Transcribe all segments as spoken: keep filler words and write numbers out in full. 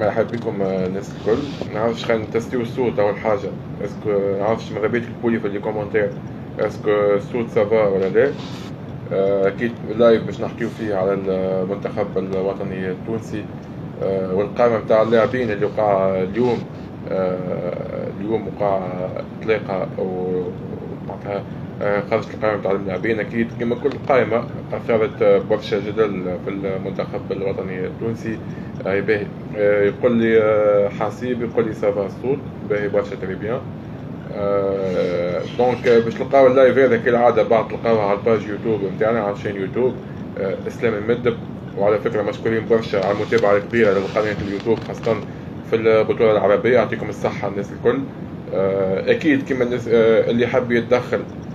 مرحبا بكم الناس الكل. نعرفش خلينا نتستيو الصوت أول حاجة. اسكو نعرفش ماذا بيك تقولي في لي كومونتير اسكو الصوت سافا ولا لا. أكيد لايف باش نحكيو فيه على المنتخب الوطني التونسي والقائمة متاع اللاعبين اللي وقع اليوم. اليوم وقع إطلاقها أو معناتها خرجت القائمة متاع اللاعبين. أكيد كما كل قائمة أثارت برشا جدل في المنتخب الوطني التونسي. باهي يقول لي حسيب، يقول لي سافا الصوت باهي برشا تري بيان. دونك باش تلقاو اللايف هذا كالعادة بعد تلقاوها على الباج يوتيوب نتاعنا على شين يوتيوب اسلام المدب. وعلى فكرة مشكورين برشا على المتابعة الكبيرة لقناة اليوتيوب خاصة في البطولة العربية. يعطيكم الصحة الناس الكل. أكيد كما الناس اللي حب يتدخل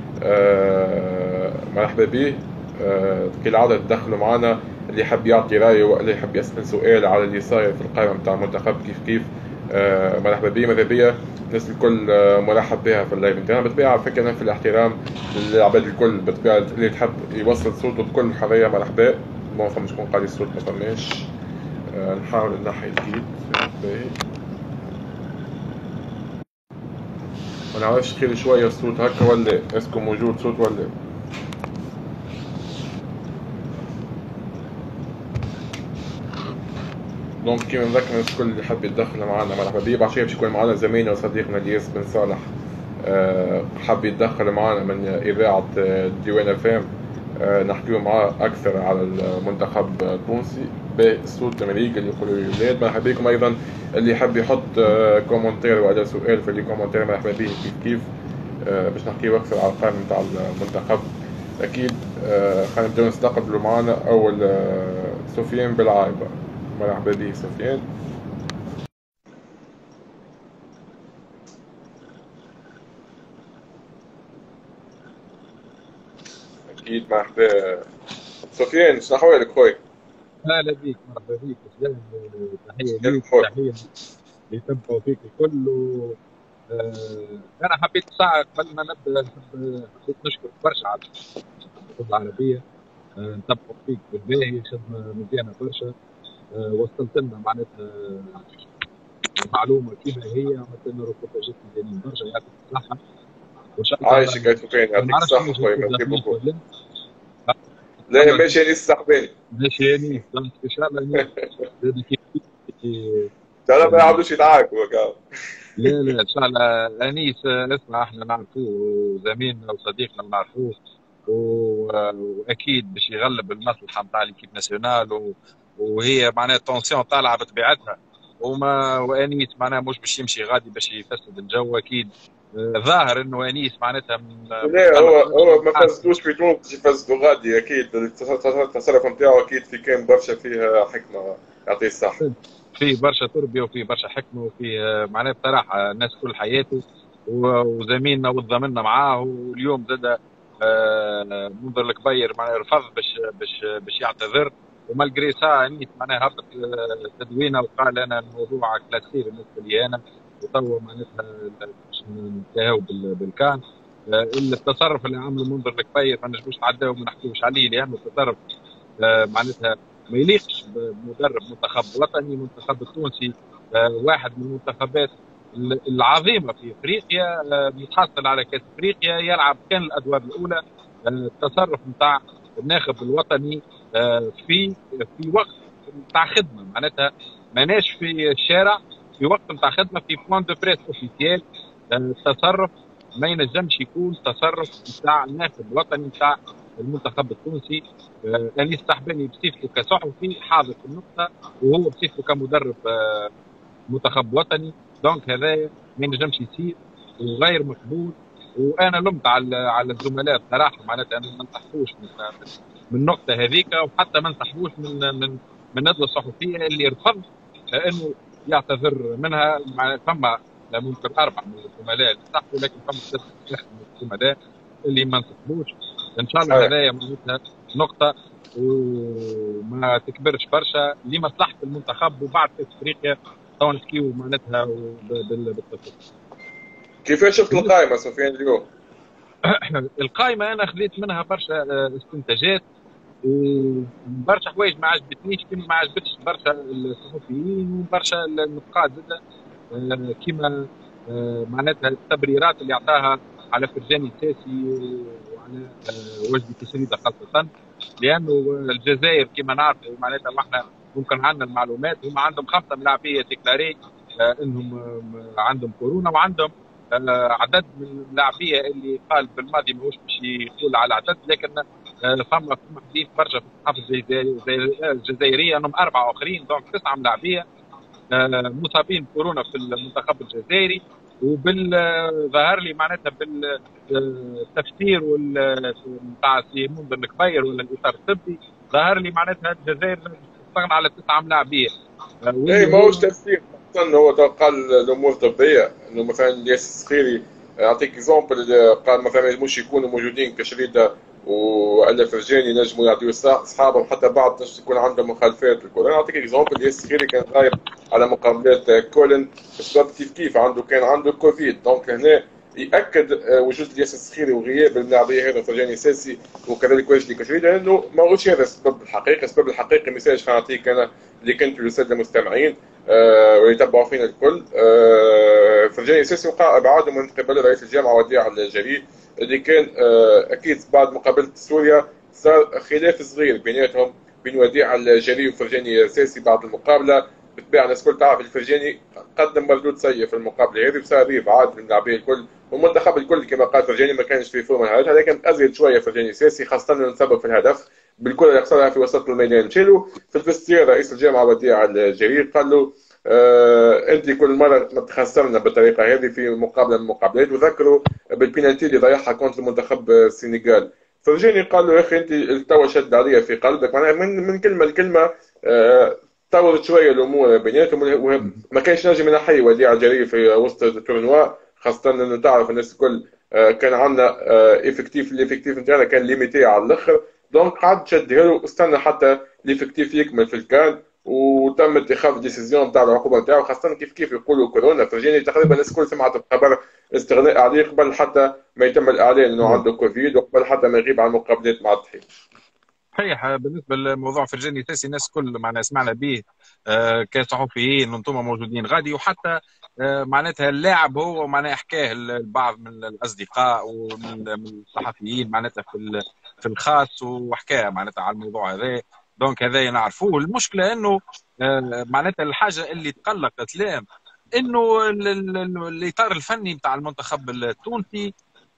مرحبا به. كالعادة تدخلوا معنا، اللي يحب يعطي رأيه واللي يحب يسأل سؤال على اللي صاير في القائمة متاع المنتخب كيف كيف مرحبا به. ماذا بيا الناس الكل مرحب بها في اللايف نتاعنا. بالطبيعة على فكرة في الاحترام للعباد الكل، بالطبيعة اللي تحب يوصل صوته بكل حرية مرحبا. ما فماش شكون قال الصوت ما فماش. نحاول نحي الكيد ما نعرفش خير شوية الصوت هكا ولا اسكو موجود صوت ولا. دونك كيما نذكر الناس الكل اللي حاب يتدخل معنا مرحبا بيه. بعد شوية باش يكون معنا زميلنا وصديقنا الياس بن صالح أه حاب يتدخل معنا من إذاعة ديوان اف ام. أه نحكيو معاه أكثر على المنتخب التونسي. بالصوت الأمريكي اللي يقولوا لي ولاد مرحبا بكم. أيضا اللي يحب يحط أه كومنتير ولا سؤال في اللي كومنتير مرحبا به كيف كيف. أه باش نحكيو أكثر على القائمة نتاع المنتخب. أكيد أه خلينا نبداو نستقبلوا معنا أول أه سفيان بالعايبة. مرحبا بك سفيان. اكيد مرحبا سفيان. شنو احوالك خويا؟ اهلا بيك، مرحبا بيك اسلام. تحيه ليك، تحيه اللي يتبعوا فيك الكل. آه انا حبيت ساعه قبل ما نبدا نحب حبيت نشكرك برشا على الخطبه العربيه. آه نتبعوا فيك بالباهي، خدمه مزيانه برشا. آه وصلت لنا معناتها معلومه كيما هي، عملت لنا ريبورتاجات مزيانين برشا، يعطيك الصحه. وان شاء الله عايشك يا سفيان، ما يعطيك نعرفش الصحة ماشي خويا. الاستاذ ميرسي انيس بوكو. ولا لا ماشي انيس السحباني. ماشي انيس، ان شاء الله انيس كيف ترى ما يعاودوش يدعاك هو. لا لا ان شاء الله. انيس اسمع، احنا نعرفوه زميلنا وصديقنا نعرفوه، واكيد باش يغلب المصلحه نتاع ليكيب ناسيونال، و... وهي معناها التونسيون طالعه بطبيعتها. وما وانيس معناها مش باش يمشي غادي باش يفسد الجو اكيد. ظاهر انه انيس معناتها من لا هو منطلق هو ما فزتوش في تونس باش يفزدوا غادي. اكيد التصرف نتاعو اكيد في كان برشا فيها حكمة. يعطيه الصحة. فيه برشا تربيه وفيه برشا حكمه وفيه معناه بصراحه الناس كل حياته، وزميلنا وضمننا معاه. واليوم زاد منذر الكبير معناه رفض باش باش باش يعتذر، ومالجري ساعه نيت معناها هبط تدوينه وقال انا الموضوع كلاسير بالنسبه لي انا، وتوا معناتها باش ننتهوا بالكان. التصرف اللي عمله منذر الكبير ما نجموش نعداو ما نحكيوش عليه، لانه التصرف معناتها ما يليقش بمدرب منتخب وطني. منتخب التونسي واحد من المنتخبات العظيمه في افريقيا، متحصل على كاس افريقيا، يلعب كان الادوار الاولى. التصرف نتاع الناخب الوطني في في وقت نتاع خدمه، معناتها ماناش في الشارع، في وقت نتاع خدمه، في بوان دو بريس اوفيسيال. التصرف ما ينجمش يكون تصرف نتاع الناخب الوطني نتاع المنتخب التونسي. آه انيس السحباني بصفته كصحفي حاضر في النقطه، وهو بصفته كمدرب آه منتخب وطني. دونك هذا ما ينجمش يصير وغير مقبول. وانا لمت على على الزملاء بصراحه، معناتها انا ما نصحوش من, من النقطه هذيك، وحتى ما نصحوش من من من الندوه الصحفيه اللي رفض آه انه يعتذر منها. فما ممكن اربع من الزملاء اللي صحوا، لكن فما ثلاثه من الزملاء اللي ما نصحوش. ان شاء الله هذايا معناتها نقطه وما تكبرش برشا لمصلحه المنتخب. وبعد في افريقيا تو نحكيو معناتها بالتفصيل. كيفاش شفت القائمه سفيان اليوم؟ القائمه انا خذيت منها برشا استنتاجات. وبرشا حوايج ما عجبتنيش كيما ما عجبتش برشا الصحفيين وبرشا النقاد زاد، آه، كيما آه، معناتها التبريرات اللي اعطاها على فرجاني الساسي وعلى آه، وجدي كسريده خاصه، لانه الجزائر كما نعرفوا معناتها واحنا ممكن عندنا المعلومات، هم عندهم خمسه ملاعبيه ديكلاري آه، انهم آه، عندهم كورونا، وعندهم آه، عدد من اللاعبيه اللي قال بالماضي ماهوش باش يقول على العدد، لكن آه، فما فما حديث برشا في الصحافه الجزائريه الجزائرية انهم اربعه اخرين، دونك تسعه ملاعبيه آه، مصابين كورونا في المنتخب الجزائري. وبالظاهر لي معناتها بالتفسير نتاع سي منذر الكبير ولا الاطار الطبي، ظهر لي معناتها الجزائر تستغنى على تسعه ملاعبيه آه، اي واللي ماهوش هو تفسير، خاصة هو تو قال الامور الطبيه انه مثلا ياسر الصخيري، اعطيك اكزومبل، قال مثلا ما يلزموش يكونوا موجودين كشريده والا فرجاني ينجموا يعطيو اصحابهم حتى بعض تنجم يكون عندهم مخالفات الكورونا. اعطيك اكزومبل، ياسر الصخيري كان غايب على مقابلات كولن بسبب كيف كيف عنده كان عنده كوفيد، دونك هنا ياكد وجود ياسر الصخيري وغياب اللاعبيه هذا فرجاني الساسي وكذلك وجدي كشريده لانه ماهوش هذا السبب الحقيقي. السبب الحقيقي مثال نعطيك انا اللي كنت للساده المستمعين آه ويتبعوا فينا الكل، آه فرجاني الساسي وقع ابعاده من قبل رئيس الجامعه وديع الجريد، اللي كان آه اكيد بعد مقابله سوريا صار خلاف صغير بيناتهم بين وديع الجريد وفرجاني الساسي بعد المقابله. بالطبيعه الناس الكل تعرف الفرجاني قدم مردود سيء في المقابله هذه بسبب ابعاد من اللاعبين الكل، والمنتخب الكل كما قال فرجاني ما كانش في فورمه نهائيا، لكن ازيد شويه فرجاني الساسي خاصه انه نسبب في الهدف بالكره اللي خسرها في وسط الميدان. مشيلو في الفستير رئيس الجامعه وديع الجريد قال له آه انت كل مره تخسرنا بالطريقه هذه في مقابله من المقابلات، وذكروا بالبينالتي اللي ضيعها كونتر المنتخب السنغال. فرجاني قال له يا اخي انت توا شد عليا في قلبك، معناها من من كلمه لكلمه آه طورت شويه الامور بيناتهم، ما كانش ناجم ينحي وديع الجريد في وسط التورنوا، خاصه انه تعرف الناس الكل آه كان عندنا آه افكتيف الافكتيف نتاعنا كان ليميتي على الاخر، دونك قعد شدها له واستنى حتى ليفكتيف يكمل في الكان وتم اتخاذ ديسيزيون نتاع العقوبه نتاعو، خاصه كيف كيف يقولوا كورونا. فرجاني تقريبا الناس الكل سمعت الخبر استغناء عليه قبل حتى ما يتم الاعلان انه عنده كوفيد وقبل حتى ما يغيب عن المقابلات مع التحيل. صحيح. بالنسبه لموضوع فرجاني الساسي الناس كل معنا سمعنا به آه كصحفيين وانتم موجودين غادي، وحتى آه معناتها اللاعب هو معناها حكاه البعض من الاصدقاء ومن الصحفيين معناتها في في الخاص وحكاه معناتها على الموضوع هذا، دونك هذا نعرفوه. المشكله انه آه معناتها الحاجه اللي تقلقت لام انه الاطار الفني نتاع المنتخب التونسي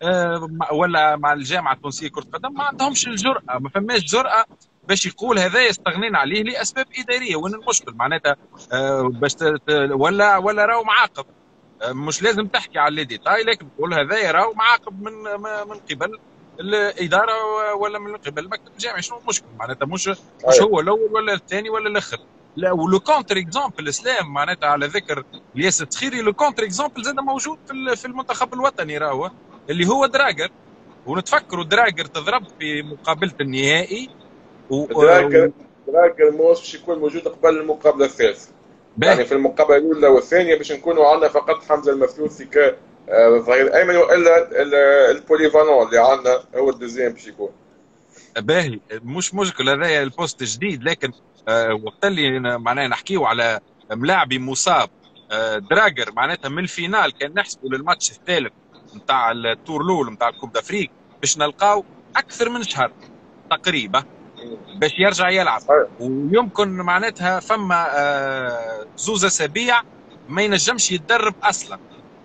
ولا مع الجامعه التونسيه كره القدم ما عندهمش الجرأه، ما فماش جرأه باش يقول هذا يستغنين عليه لاسباب اداريه. وين المشكل معناتها باش ولا ولا راهو معاقب، مش لازم تحكي على لي ديتاي لكن تقول هذا راهو معاقب من من قبل الاداره ولا من قبل المكتب الجامعي. شنو المشكل معناتها؟ مش مش هو الاول ولا الثاني ولا الاخر. لا، ولو كونتر اكزامبل اسلام معناتها على ذكر ياسر تخيري، لو كونتر اكزامبل زاد موجود في في المنتخب الوطني راهو اللي هو دراجر، ونتفكروا دراجر تضرب في مقابله النهائي و... دراجر دراجر مش يكون موجود قبل المقابله الثالثه، يعني في المقابله الاولى والثانيه باش نكونوا عندنا فقط حمزه المثلوثي ك ظهير ايمن، والا البوليفانون اللي عندنا هو الدوزيام باش يكون باهي. مش مشكل هذا البوست جديد، لكن آه وقت اللي معناها نحكيو على ملاعبي مصاب آه دراجر معناتها من الفينال كان نحسبوا للماتش الثالث نتاع التور الاول نتاع الكوب دافريك باش نلقاو اكثر من شهر تقريبا باش يرجع يلعب، ويمكن معناتها فما آه زوز اسابيع ما ينجمش يتدرب اصلا،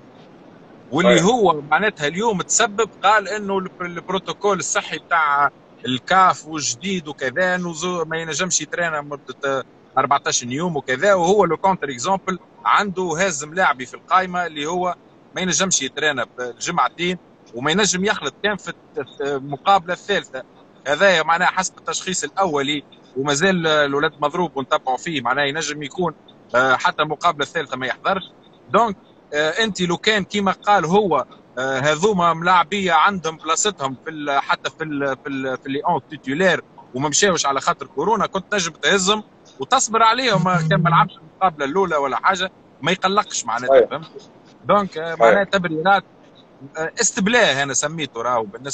واللي هو معناتها اليوم تسبب قال انه البروتوكول الصحي بتاع الكاف وجديد وكذا ما ينجمش يترينا مده أربعطاش يوم وكذا، وهو لو كونتر اكزامبل عنده هازم لاعبي في القائمه اللي هو ما ينجمش يترينا بجمعتين وما ينجم يخلط كان في المقابله الثالثه. هذا معناها حسب التشخيص الاولي ومازال الولد مضروب ونتبعوا فيه، معناها ينجم يكون حتى المقابله الثالثه ما يحضرش. دونك انت لو كان كيما قال هو هذوما ملاعبيه عندهم بلاصتهم في حتى في ال في ال في لي اون تيتولير وما مشاوش على خاطر كورونا، كنت نجم تهزهم وتصبر عليهم كان ما لعبش المقابله الاولى ولا حاجه ما يقلقش معناتها، فهمت؟ دونك معناها تبريرات استبلاه انا سميته راهو بالنسبه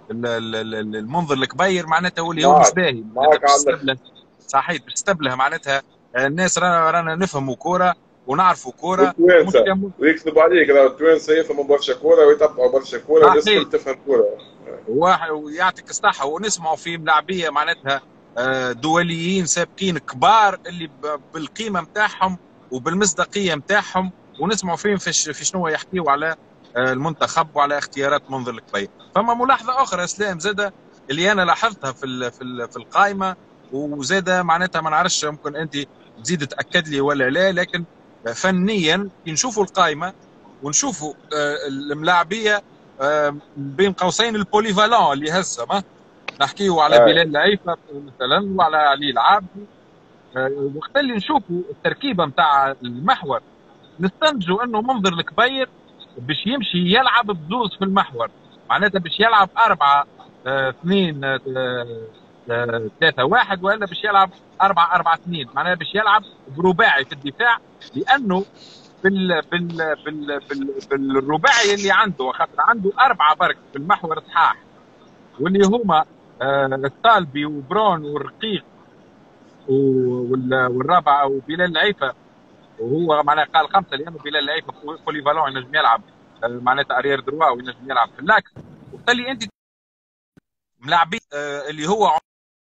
المنظر الكبير معناتها واللي هو مش معك باهي معناتها معك باش على الاخر. تستبله. صحيح باش تستبله معناتها الناس رانا رانا نفهموا كوره ونعرفوا كوره مش والتوانسه كم. ويكذبوا عليك، راه التوانسه يفهموا برشا كوره ويتبعوا برشا كوره والناس صحيح الكل تفهم كوره. واحد ويعطيك الصحة ونسمعوا في ملاعبية معناتها آه، دوليين سابقين كبار اللي ب- بالقيمة متاعهم وبالمصداقية متاعهم، ونسمعوا فيهم في, ش- في شنو يحكيوا على آه، المنتخب وعلى اختيارات منذر الكبير. فما ملاحظة أخرى إسلام زادة اللي أنا لاحظتها في ال- في ال- في القائمة، وزادة معناتها ما نعرفش ممكن أنت تزيد تأكد لي ولا لا، لكن فنيا كي نشوفوا القائمة ونشوفوا آه، الملاعبية آه، بين قوسين البوليفالون اللي هسه ما نحكيو على اي بلال العيفة مثلا وعلى علي العابدي. آه، وقت اللي نشوفوا التركيبه نتاع المحور نستنتجوا انه منظر الكبير باش يمشي يلعب بزوز في المحور، معناتها باش يلعب أربعة آه، اثنين آه، آه، ثلاثة واحد، ولا باش يلعب أربعة أربعة اثنين، معناها باش يلعب برباعي في الدفاع، لأنه بال بال بال بال بالرباعي اللي عنده، خاطر عنده أربعة برك في المحور صحاح، واللي هما آه، الطالبي وبرون والرقيق وال- والرابعة وبلال العيفة، وهو معناها قال خمسة لأنه بلال العيفة بوليفالون ينجم يلعب آه، معناتها أريير دروا وينجم يلعب في اللاكس. وبالتالي أنت ملاعبين آه، اللي هو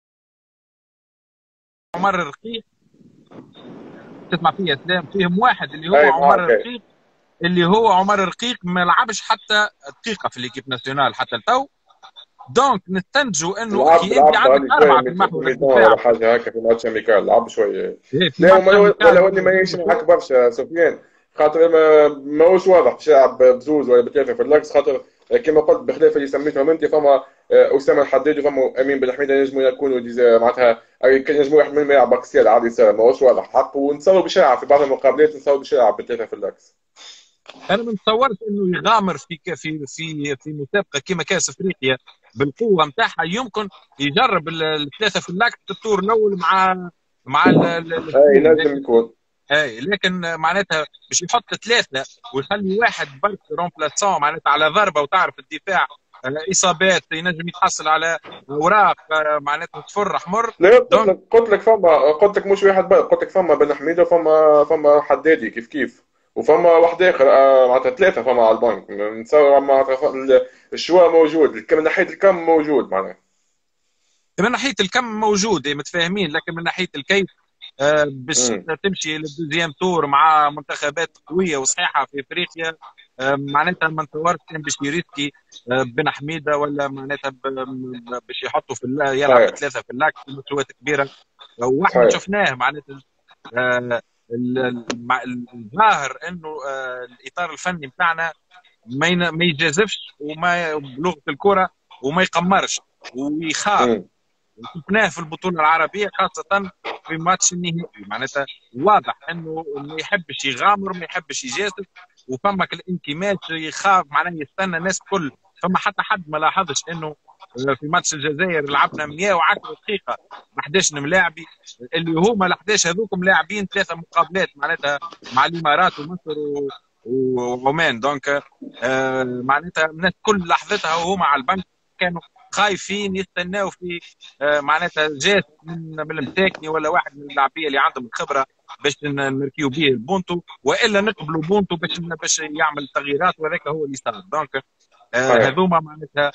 عمر الرقيق، تسمع فيه يا سلام، فيهم واحد اللي هو اي عمر معك اي. الرقيق، اللي هو عمر الرقيق ما لعبش حتى دقيقة في ليكيب ناسيونال حتى التو. دونك نستنتجوا انه لعب كي انت لعب عندك علي شويه اربعه في المحور ميتون الدفاع ولا حاجه هكا في ماتش امريكان، لعب شويه. في في لا ماتش وما ولا امريكان وني ما ولا يمشي معك برشا سفيان، خاطر ما ماهوش واضح باش يلعب بزوز ولا بثلاثه في اللاكس، خاطر كما قلت بخلاف اللي سميتهم انت، فما آه، اسامه الحداد وفما امين بالحميده ينجموا يكونوا ديزا- معناتها آه، كان ينجموا واحد منهم يلعب باكسيال عادي سهل، ماهوش واضح حق، ونتصور باش يلعب في بعض المقابلات، نتصور باش يلعب بثلاثه في اللاكس. انا ما نتصورش انه يغامر في ك- في في في مسابقه كما كاس افريقيا بالقوه نتاعها، يمكن يجرب ال- الثلاثه في اللاكس في الدور الاول مع مع ال- ال- اي الهجوم، نجم لكن يكون. اي لكن معناتها باش يحط ثلاثه ويخلي واحد برك رومبلاسون معناتها على ضربه، وتعرف الدفاع آه، اصابات ينجم يتحصل على اوراق آه، معناتها تفر حمر. لا قلت دونك لك قلت لك فما قلت لك مش واحد بقى، قلت لك فما بن حميده وفما فما حدادي كيف كيف، وفما واحد اخر آه، معناتها ثلاثه فما على البنك، نتصور معناتها ال- الشواء موجود، الكم- من ناحيه الكم موجود معناها. من ناحيه الكم موجود متفاهمين، لكن من ناحيه الكيف آه، باش امم تمشي للدوزيام تور مع منتخبات قويه وصحيحه في افريقيا، آه، معناتها ما نتصورش كان باش يريسكي آه، بن حميده، ولا معناتها ب- ب- باش يحطوا في الل- يلعب صحيح بثلاثه في اللاك في مستويات كبيره. آه، واحنا صحيح. شفناه معناتها آه، ال- ال- مع- الظاهر انه آه، الاطار الفني بتاعنا ما ين- ما يجازفش وما بلغه الكره وما يقمرش ويخاف. امم شفناه في البطوله العربيه خاصه في ماتش النهائي، معناتها واضح انه ما يحبش يغامر ما يحبش يجازف، وفمك الانكماش يخاف معناه يستنى الناس الكل. فما حتى حد ما لاحظش انه في ماتش الجزائر لعبنا مئة وعشرة دقيقه ب احد عشر ملاعبي، اللي هما ال احد عشر هذوكم لاعبين ثلاثه مقابلات معناتها مع الامارات ومصر و... وعمان. دونك آه معناتها الناس كل لحظتها وهما على البنك كانوا خايفين يستناو في آه معناتها جات من من المساكني ولا واحد من اللاعبيه اللي عندهم الخبره باش نركيو به البونتو، والا نقبلوا بونتو باش باش يعمل تغييرات، وهذاك هو اللي صار. دونك آه صحيح. هذوما معناتها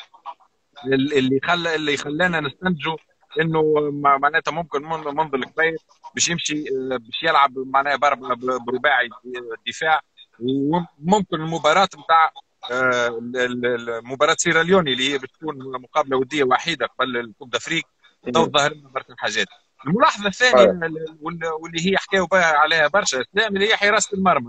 اللي خلى اللي خلانا نستنتجوا انه معناتها ممكن منذ الكبير باش يمشي آه، باش يلعب معناها برباعي دفاع. وممكن المباراه نتاع آه، المباراه سيراليوني اللي هي بتكون مقابله وديه وحيده قبل الكوب دافريك تو امم ظهر لنا برشا حاجات. الملاحظه الثانيه صحيح. واللي هي حكاوا بها عليها برشا اسلام اللي هي حراسه المرمى.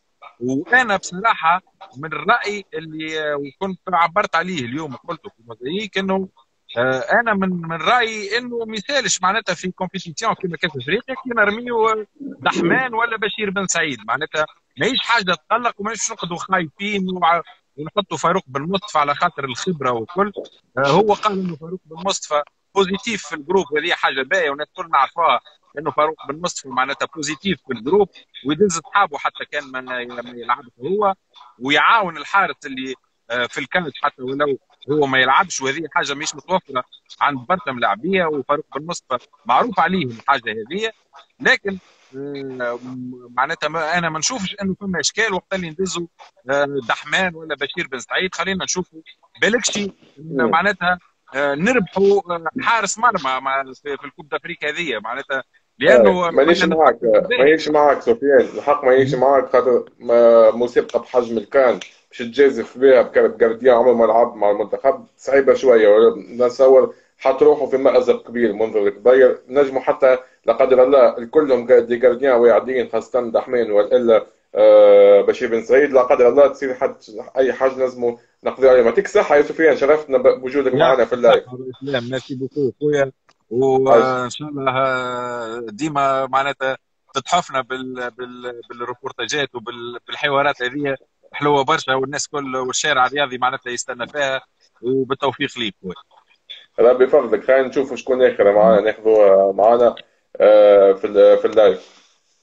وانا بصراحه من الراي اللي وكنت عبرت عليه اليوم قلته في موزاييك انه آه، انا من من رايي انه ما يسالش معناتها في كومبيتيسيون كيما كاس افريقيا كي نرميو دحمان ولا بشير بن سعيد، معناتها ماهيش حاجه تقلق وماهيش نقعدوا خايفين وع- ونحطوا فاروق بن مصطفى على خاطر الخبره والكل. آه، هو قال انه فاروق بن مصطفى بوزيتيف في الجروب، وهذه حاجه باهيه والناس كلنا نعرفوها انه فاروق بن مصطفى معناتها بوزيتيف في الجروب، ويدز اصحابه حتى كان ما ما يلعبش هو، ويعاون الحارس اللي آه، في الكاش حتى ولو هو ما يلعبش، وهذه حاجه مش متوفره عند برشا ملاعبيه، وفاروق بن نصر معروف عليه الحاجه هذه. لكن آه، معناتها ما انا ما نشوفش انه فما اشكال وقت اللي ندزوا آه، دحمان ولا بشير بن سعيد. خلينا نشوفوا بالكشي إن مم. معناتها آه، نربحوا آه، حارس مرمى مع في في الكوب دافريك هذه، معناتها آه، لانه مانيش كنا معاك نتفكر بالباهي. مانيش معاك سفيان، الحق مانيش معاك، خاطر ما- مسابقة بحجم الكان باش تجازف بها بجارديان عمره ما لعب مع المنتخب صعيبة شوية، ولا نتصور حط روحه في مأزق كبير منذ الكبير. نجموا حتى لا قدر الله الكلهم دي جارديان واعدين، خاصة دحمان والا آه، بشير بن سعيد، لا قدر الله تصير حد أي حاجة لازموا نقضي عليهم. يعطيك الصحة يا سفيان، شرفتنا بوجودك معنا في يعطيك اللايف. الصحة والإسلام، ميرسي بوكو خويا، حاج وإن شاء الله آه، ديما معناتها تتحفنا بال بال بالريبورتاجات وبالحوارات هذه حلوة برشا، والناس كل والشارع الرياضي معناتها يستنى فيها، وبالتوفيق ليك خويا. ربي يفضلك، خلينا نشوف شكون اخر معانا ناخذوه معانا آه، في ال- في اللايف.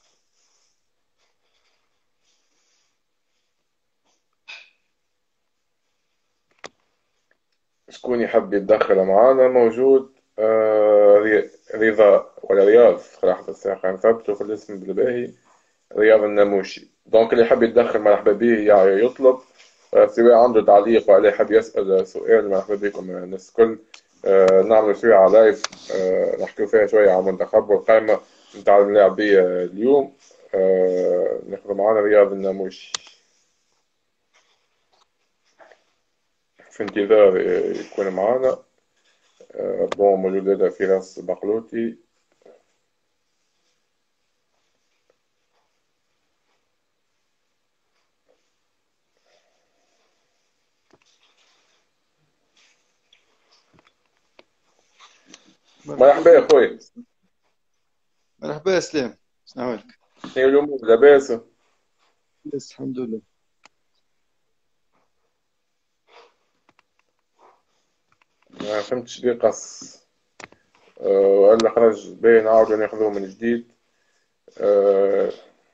شكون يحب يتدخل معانا موجود؟ آه، ري- رضا ولا رياض؟ لحظة ساعة نثبتوا في الاسم بالباهي. رياض الناموشي. دونك اللي يحب يتدخل مرحبا به يعني يطلب، آه، سواء عنده تعليق ولا يحب يسأل سؤال، مرحبا بكم الناس الكل. آه، نعمل شوية على لايف، آه، نحكي فيها شوية على المنتخب والقائمة نتاع اللاعبية اليوم. آه، ناخذ معانا رياض الناموشي في انتظار آه، يكون معانا. آه، بون موجود لدى فراس بقلوتي. مرحبا يا مرحبا. خوي. مرحبا يا سلام، السلام عليكم. شنو الأمور لاباس؟ بس الحمد لله. ما فهمتش ليه قص. آه، وإلا خرج باين نعاودو ناخذوه من جديد. آه،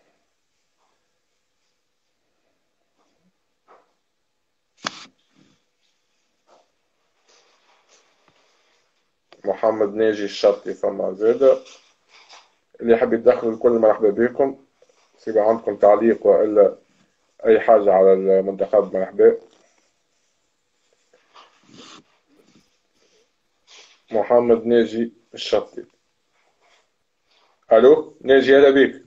محمد ناجي الشطي فما زادة. اللي يحب يتدخل الكل مرحبا بكم، سيبقى عندكم تعليق وإلا أي حاجة على المنتخب مرحبا. محمد ناجي الشطي. ألو ناجي، هلا بيك.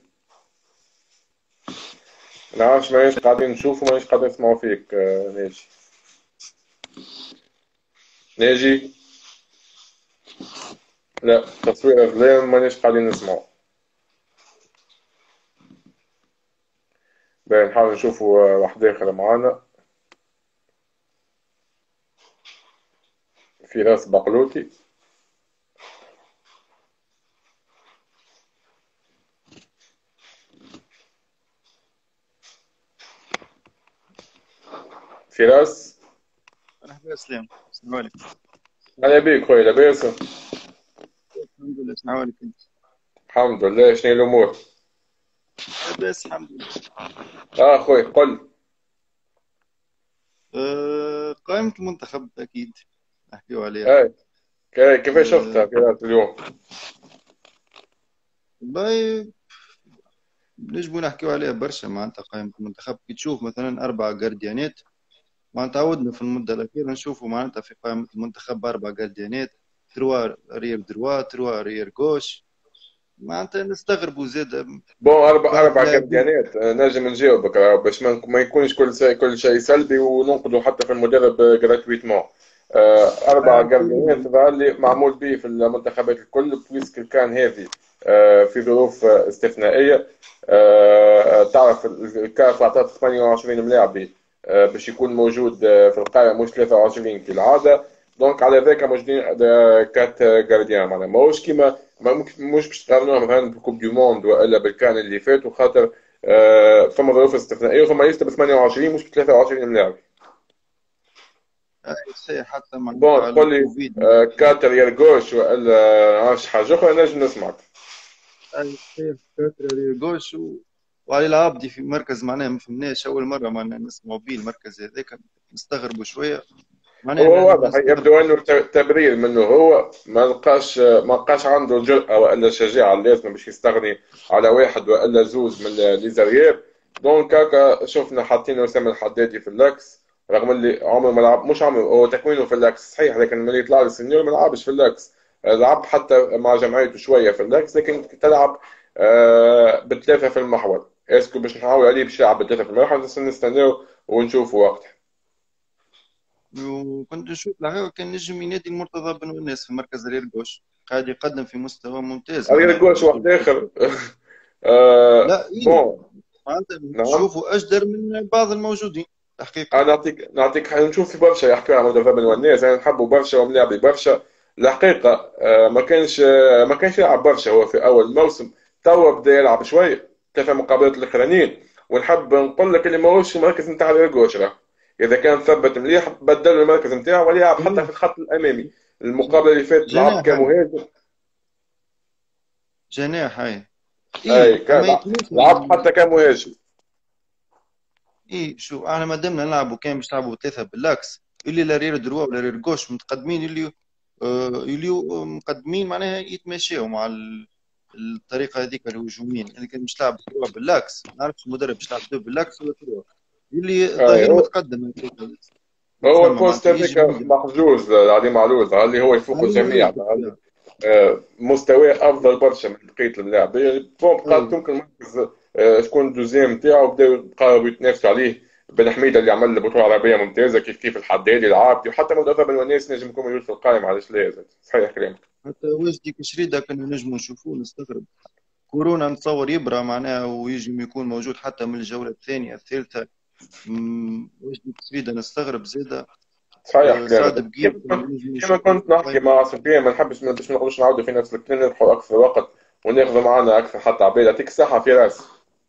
نعرفش مانيش قاعدين نشوفوا مانيش قاعدين نسمعوا فيك. آه، ناجي ناجي لا، تصوير أفلام مانيش قاعدين نسمعوا. باين نحاول نشوفوا آه، واحد آخر معانا. فراس بقلوتي. فراس. مرحبا يا سلام، السلام عليكم. هلا بيك خويا، لاباس؟ الحمد لله، السلام عليكم. الحمد لله. شنو الأمور؟ لاباس الحمد لله. آه خويا قل. أه قائمة المنتخب أكيد نحكيو عليها. آه. كيف شفتها أه فراس اليوم؟ والله نجمو نحكيو عليها برشا. معناتها قائمة المنتخب كي تشوف مثلا أربع جارديانات، معناتها تعودنا في المدة الأخيرة نشوفوا معناتها في قائمة المنتخب أربع جارديانات، تروا رير دروا، تروا رير غوش. معناتها نستغربوا زاد بون أربع بعض أربع اللاعبين. كابتنات. آه، نجم نجاوبك آه، باش ما ما يكونش كل شيء كل شيء سلبي وننقدوا حتى في المدرب جراتويتمون. أربع كابتنات هذا اللي معمول به في المنتخبات الكل، بويسك كان هذه آه، في ظروف آه، استثنائية. آه، تعرف الكاف أعطت ثمانية وعشرين ملاعبي آه، باش يكون موجود آه، في القائمة، مش ثلاثة وعشرين كالعادة. دونك على ذاك موجودين آه، كات جارديان، معناها ماهوش كيما ما ممكن مش باش تقارنوها مثلا بالكوب دي موند والا بالكان اللي فات، وخاطر آه، فما ظروف استثنائيه وفما لسه ب ثمانية وعشرين مش ب ثلاثة وعشرين لاعب. هاي صحيح، حتى معناتها بون على تقول لي الكوفيد. آه، كاتر يرجوش والا عارفش حاجه اخرى نجم نسمعك. أي صحيح، كاتر رير غوش وعلي العابدي في مركز معناها ما فهمناش اول مره معناها نسمعوا بيه المركز هذاك، نستغربوا شويه معناها هو واضح نستغرب. يبدو انه ت- تبرير منه هو، ما لقاش ما لقاش عنده الجرأة والا الشجاعة اللازمة باش يستغني على واحد والا زوز من ليزاريير. دونك هكا شفنا حاطين وسام الحدادي في اللاكس، رغم اللي عمره ما لعب، مش عمره هو تكوينه في اللاكس صحيح، لكن ملي يطلع للسنيور ما لعبش في اللاكس. لعب حتى مع جمعيته شوية في اللاكس، لكن تلعب آه، بثلاثة في المحور. اسكو باش نحاول عليه باش يلعب بثلاثة في المحور، نستناو ونشوفوا وقتها. وكنت نشوف الحقيقة كان نجم ينادي المرتضى بن وناس في مركز الريرجوش، قاعد يقدم في مستوى ممتاز اريد معناها نقول واحد بالنسبة اخر. آه لا إيه، بون. معناتها نعم. نشوفوا أجدر من بعض الموجودين الحقيقة. انا نعطيك نعطيك نشوف في برشا يحكوا على مدرب الوناس، انا نحبوا برشا وملاعبي برشا الحقيقه. آه ما كانش آه ما كانش يلعب برشا هو في اول موسم، توا بدا يلعب شويه كيف مقابلات الاخرانيين. ونحب نقول لك اللي ماهوش المركز نتاع الريجوش راه، اذا كان ثبت مليح بدل المركز نتاعه وليلعب حتى في إيه، الخط الامامي. المقابله اللي فاتت لعب جناح هاي، كمهاجم. جناح هاي. اي إيه كان أما لعب يتناسب. لعب حتى كمهاجم. إيه شو أنا ما دمنا نلعبوا كان باش نلعبوا ثلاثة بالعكس، اللي لا رير دروا ولا رير جوش متقدمين، اللي آه اللي مقدمين معناها يتماشيوا مع ال- الطريقة هذيك الهجومية. اللي كان باش تلعب دروا بالعكس ما نعرفش المدرب باش تلعب دروا بالعكس ولا دروا، اللي اي ظهير هو متقدم هو فما البوست معناتها هذاك يجي يمدد محجوز علي معلول، اللي هو يفوق علي معلول الجميع. بالطبيعة. آه، مستواه افضل برشا من بقيه اللاعب. يعني بون بقات اي ممكن المركز آه، شكون الدوزيام نتاعو، بداو يتقاربوا يتنافسوا عليه. بن حميده اللي عمل البطوله العربيه ممتازه، كيف كيف الحدادي العابدي، وحتى مدافع بن وناس نجم يكون موجود في القائمه، علاش لا زاد. صحيح كلامك. حتى وجدي كشريدة كنا نجموا نشوفوه نستغرب. كورونا نتصور يبرى معناها ويجي يكون موجود حتى من الجولة الثانية الثالثة. مم، وجدي كشريدة نستغرب زادة. صحيح آه، سعد كلامك. كيف بقير كنا كنت نجموا كيف نشوفوه كنت في نحكي القائمة. مع سفيان، ما نحبش باش ما نقعدوش نعاودوا في نفس الكلام، ندخل اكثر وقت وناخذ معنا اكثر حتى عباد. يعطيك الصحه في راس.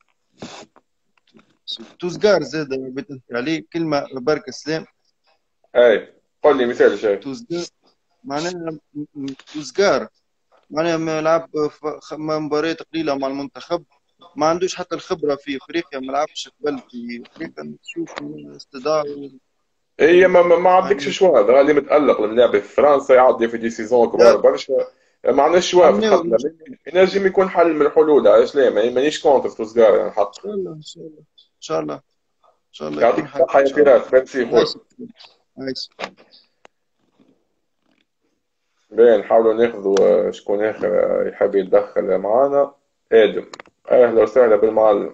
توزقار زادة بتحكي عليه كلمة بارك السلام. اي قول لي مثال شيء. توزقار معناها م- م- توزقار معناها ما لعب ف- خ- مباريات قليلة مع المنتخب، ما عندوش حتى الخبرة في افريقيا، ما لعبش قبل في افريقيا، تشوف استدعاء هي ما, ما, ما عندكش يعني. شوا، هذا اللي متألق الملاعب في فرنسا يعدي في دي سيزون كبار لا برشا. ما عندناش شوا في عملوا الخط ان الأمامي. ينجم يكون حل من الحلول، علاش لا؟ ما- مانيش كونتر توزغار يعني حق. شاء الله ان شاء الله ان شاء الله ان شاء الله يعطيك يكون حل الصحة ان يا شاء الله. فراس، ميرسي خويا. عايش عايش. باهي نحاولوا ناخذوا آه، شكون آخر آه، يحب يتدخل معانا. آدم، أهلا وسهلا بالمعلم.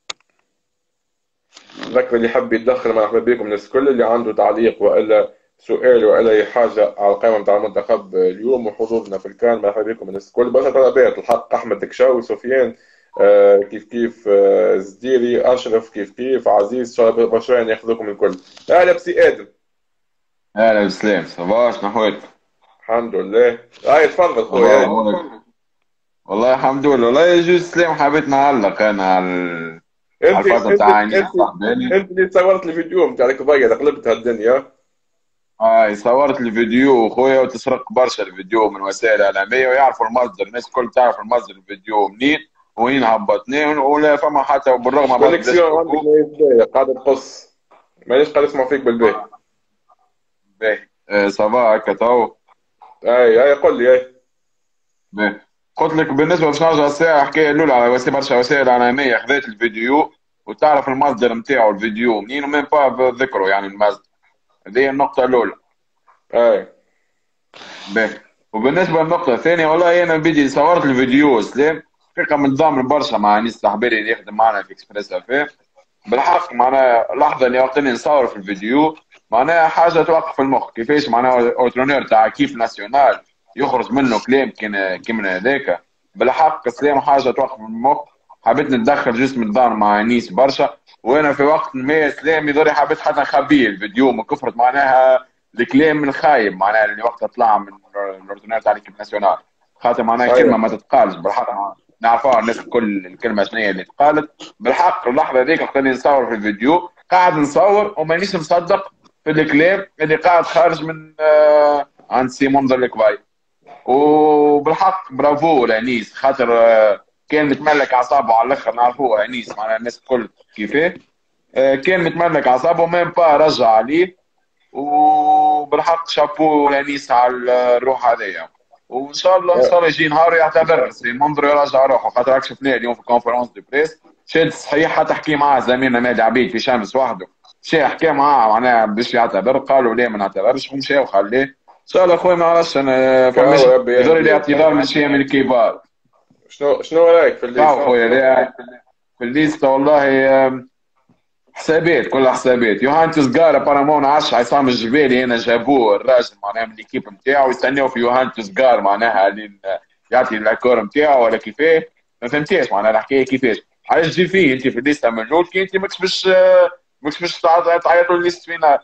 ذكر اللي يحب يتدخل مرحبا بكم. الناس الكل اللي عنده تعليق والا سؤال والا اي حاجه على القائمه نتاع المنتخب اليوم وحظوظنا في الكان، مرحبا بكم الناس الكل. برشا طلبات الحق، احمد دكشاوي، سفيان آه كيف كيف آه زديري، اشرف كيف كيف عزيز، ان شاء الله برشا ياخذوكم الكل. اهلا بسي ادم. هلا بسلام، صباح شنو احوالك؟ الحمد لله. هاي تفضل والله خويا. امورك. والله الحمد لله. والله يجوز سلام، حبيت نعلق انا على ال- على انت الفترة انت نتاع انيس انت الصحباني. انت اللي صورت الفيديو نتاعك بيض قلبت هالدنيا. هاي صورت الفيديو خويا، وتسرق برشا الفيديو من وسائل اعلاميه ويعرفوا المصدر، الناس الكل تعرف المصدر الفيديو منين وين هبطناه، ولا فما حتى بالرغم ما بداش كونيكسيون عندك كوكو. ما يتباهي قاعد تقص، مانيش قاعد اسمع فيك بالباهي. باهي آه، صباح هكا تو. اي اي قل لي اي. باهي قلت لك بالنسبه باش نرجع الساعه حكايه الاولى على وسائل برشا وسائل اعلاميه خذت الفيديو وتعرف المصدر نتاعو الفيديو منين ومين با ذكره يعني المصدر. هذه النقطه الاولى. اي باهي. وبالنسبه للنقطه الثانيه، والله انا بدي صورت الفيديو سلام حقيقه متضامن برشا مع انيس الصحباني اللي يخدم معنا في اكسبريس افي. بالحق معناها اللحظه اللي وقت اللي نصور في الفيديو معناها حاجه توقف المخ، كيفاش معناها اوترونير تاع كيف ناسيونال يخرج منه كلام كيما كيما هذاك. بالحق سلام حاجه توقف المخ. حبيت نتدخل جسم متضامن مع انيس برشا، وانا في وقت ما سلام يضري حبيت حتى نخبيه الفيديو من كفرت معناها الكلام الخايب معناها اللي وقتها طلع من الاوردينير تاع ليكيب ناسيونال. خاطر معناها كلمه صحيح. ما تتقالش بالحق، نعرفوها الناس الكل الكلمه شنو هي اللي تقالت. بالحق اللحظه هذيك وقت اللي نصور في الفيديو قاعد نصور ومانيش مصدق في الكلام اللي قاعد خارج من آه عند سيمون ذا الكباي. وبالحق برافو لانيس، خاطر آه كان متملك اعصابه على الاخر، نعرفوه انيس معناها الناس الكل كيفاه. آه، كان متملك اعصابه ميم با رجع عليه، وبالحق شابو لانيس على الروح هذيا. وان شاء الله ان شاء الله يجي نهار يعتذر في منظر يراجع روحه، خاطر راك شفناه اليوم في الكونفرنس دي بريس شاد صحيح، حتى حكي معاه زميلنا مادي عبيد في شمس وحده، مشى حكى معاه معناها باش يعتذر، قالوا لا ما نعتذرش ومشى وخليه. ان شاء الله اخويا ما عرفتش انا فماش كاو ربي يظهر لي يهديه. اعتذار من شيء من الكبار. شنو شنو رايك في الليست؟ كاو خويا لا- في الليسته والله آم، حسابات كلها حسابات. يوهانتس جارا بارامون عشرة، عصام الجبالي هنا جابوه الراجل معناها من ليكيب نتاعو، يستناو في يوهانتس جار معناها لين يعطي الكور نتاعو ولا كيفاه. ما فهمتيش معناها الحكايه كيفاش، علاش تجي فيه انت في الليسته من الاول كي انت ماكش باش ماكش باش تعيطوا الليست فينا.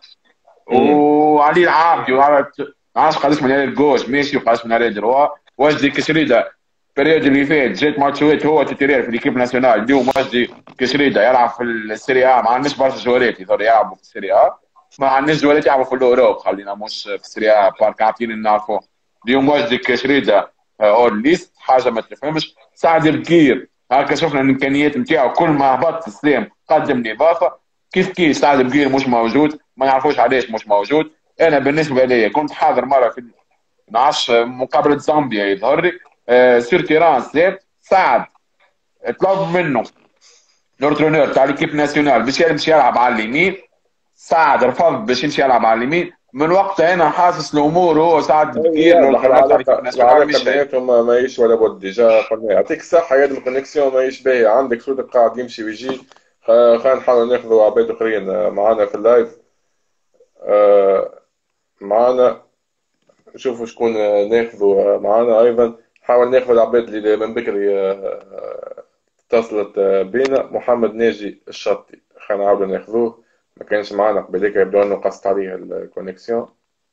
وعلي العابدي وعلى ما عرفتش قداش من على الجوش ماشي وقداش من على دروا. وجدي كشريده البريود اللي فات جات ماتشوات هو تيتيرير في ليكيب ناسيونال. اليوم وجدي كشريده يلعب في السيري ا، ما عندناش برشا جوالات يقدروا يلعبوا في السيري ا، ما عندناش جوالات يلعبوا في الاوروب، خلينا مش في السيري ا بارك عارفين نعرفوه. اليوم وجدي كشريده اول ليست حاجه ما تفهمش. سعد البكير هكا شفنا الامكانيات نتاعو، كل ما هبط في السلام قدم لي اضافه. كيف كيف سعد البكير مش موجود، ما نعرفوش علاش مش موجود. انا بالنسبه لي كنت حاضر مره في نعرفش مقابله زامبيا يظهر لي آه سير تيران سلام سعد طلب منه لورترونور تاع ليكيب ناسيونال باش يمشي يلعب على اليمين. سعد رفض باش يمشي يلعب على اليمين. من وقتها انا حاسس الامور هو سعد البكير لورترونور تاع ليكيب العلاقه ناسيونال العلاقه مش هي. بيناتهم ماهيش ولا بد. ديجا قلنا يعطيك الصحه يا الكونيكسيون ماهيش باهيه عندك، صوتك قاعد يمشي ويجي. خلينا نحاول ناخذوا عباد اخرين معنا في اللايف. آه، معنا نشوفوا شكون ناخذوا معنا ايضا. نحاول ناخذ العباد اللي من بكري آه، اتصلت بينا. محمد ناجي الشطي خلينا نعاودوا ناخذوه، ما كانش معنا قبل هيك، يبدو انه قصت عليه الكونيكسيون.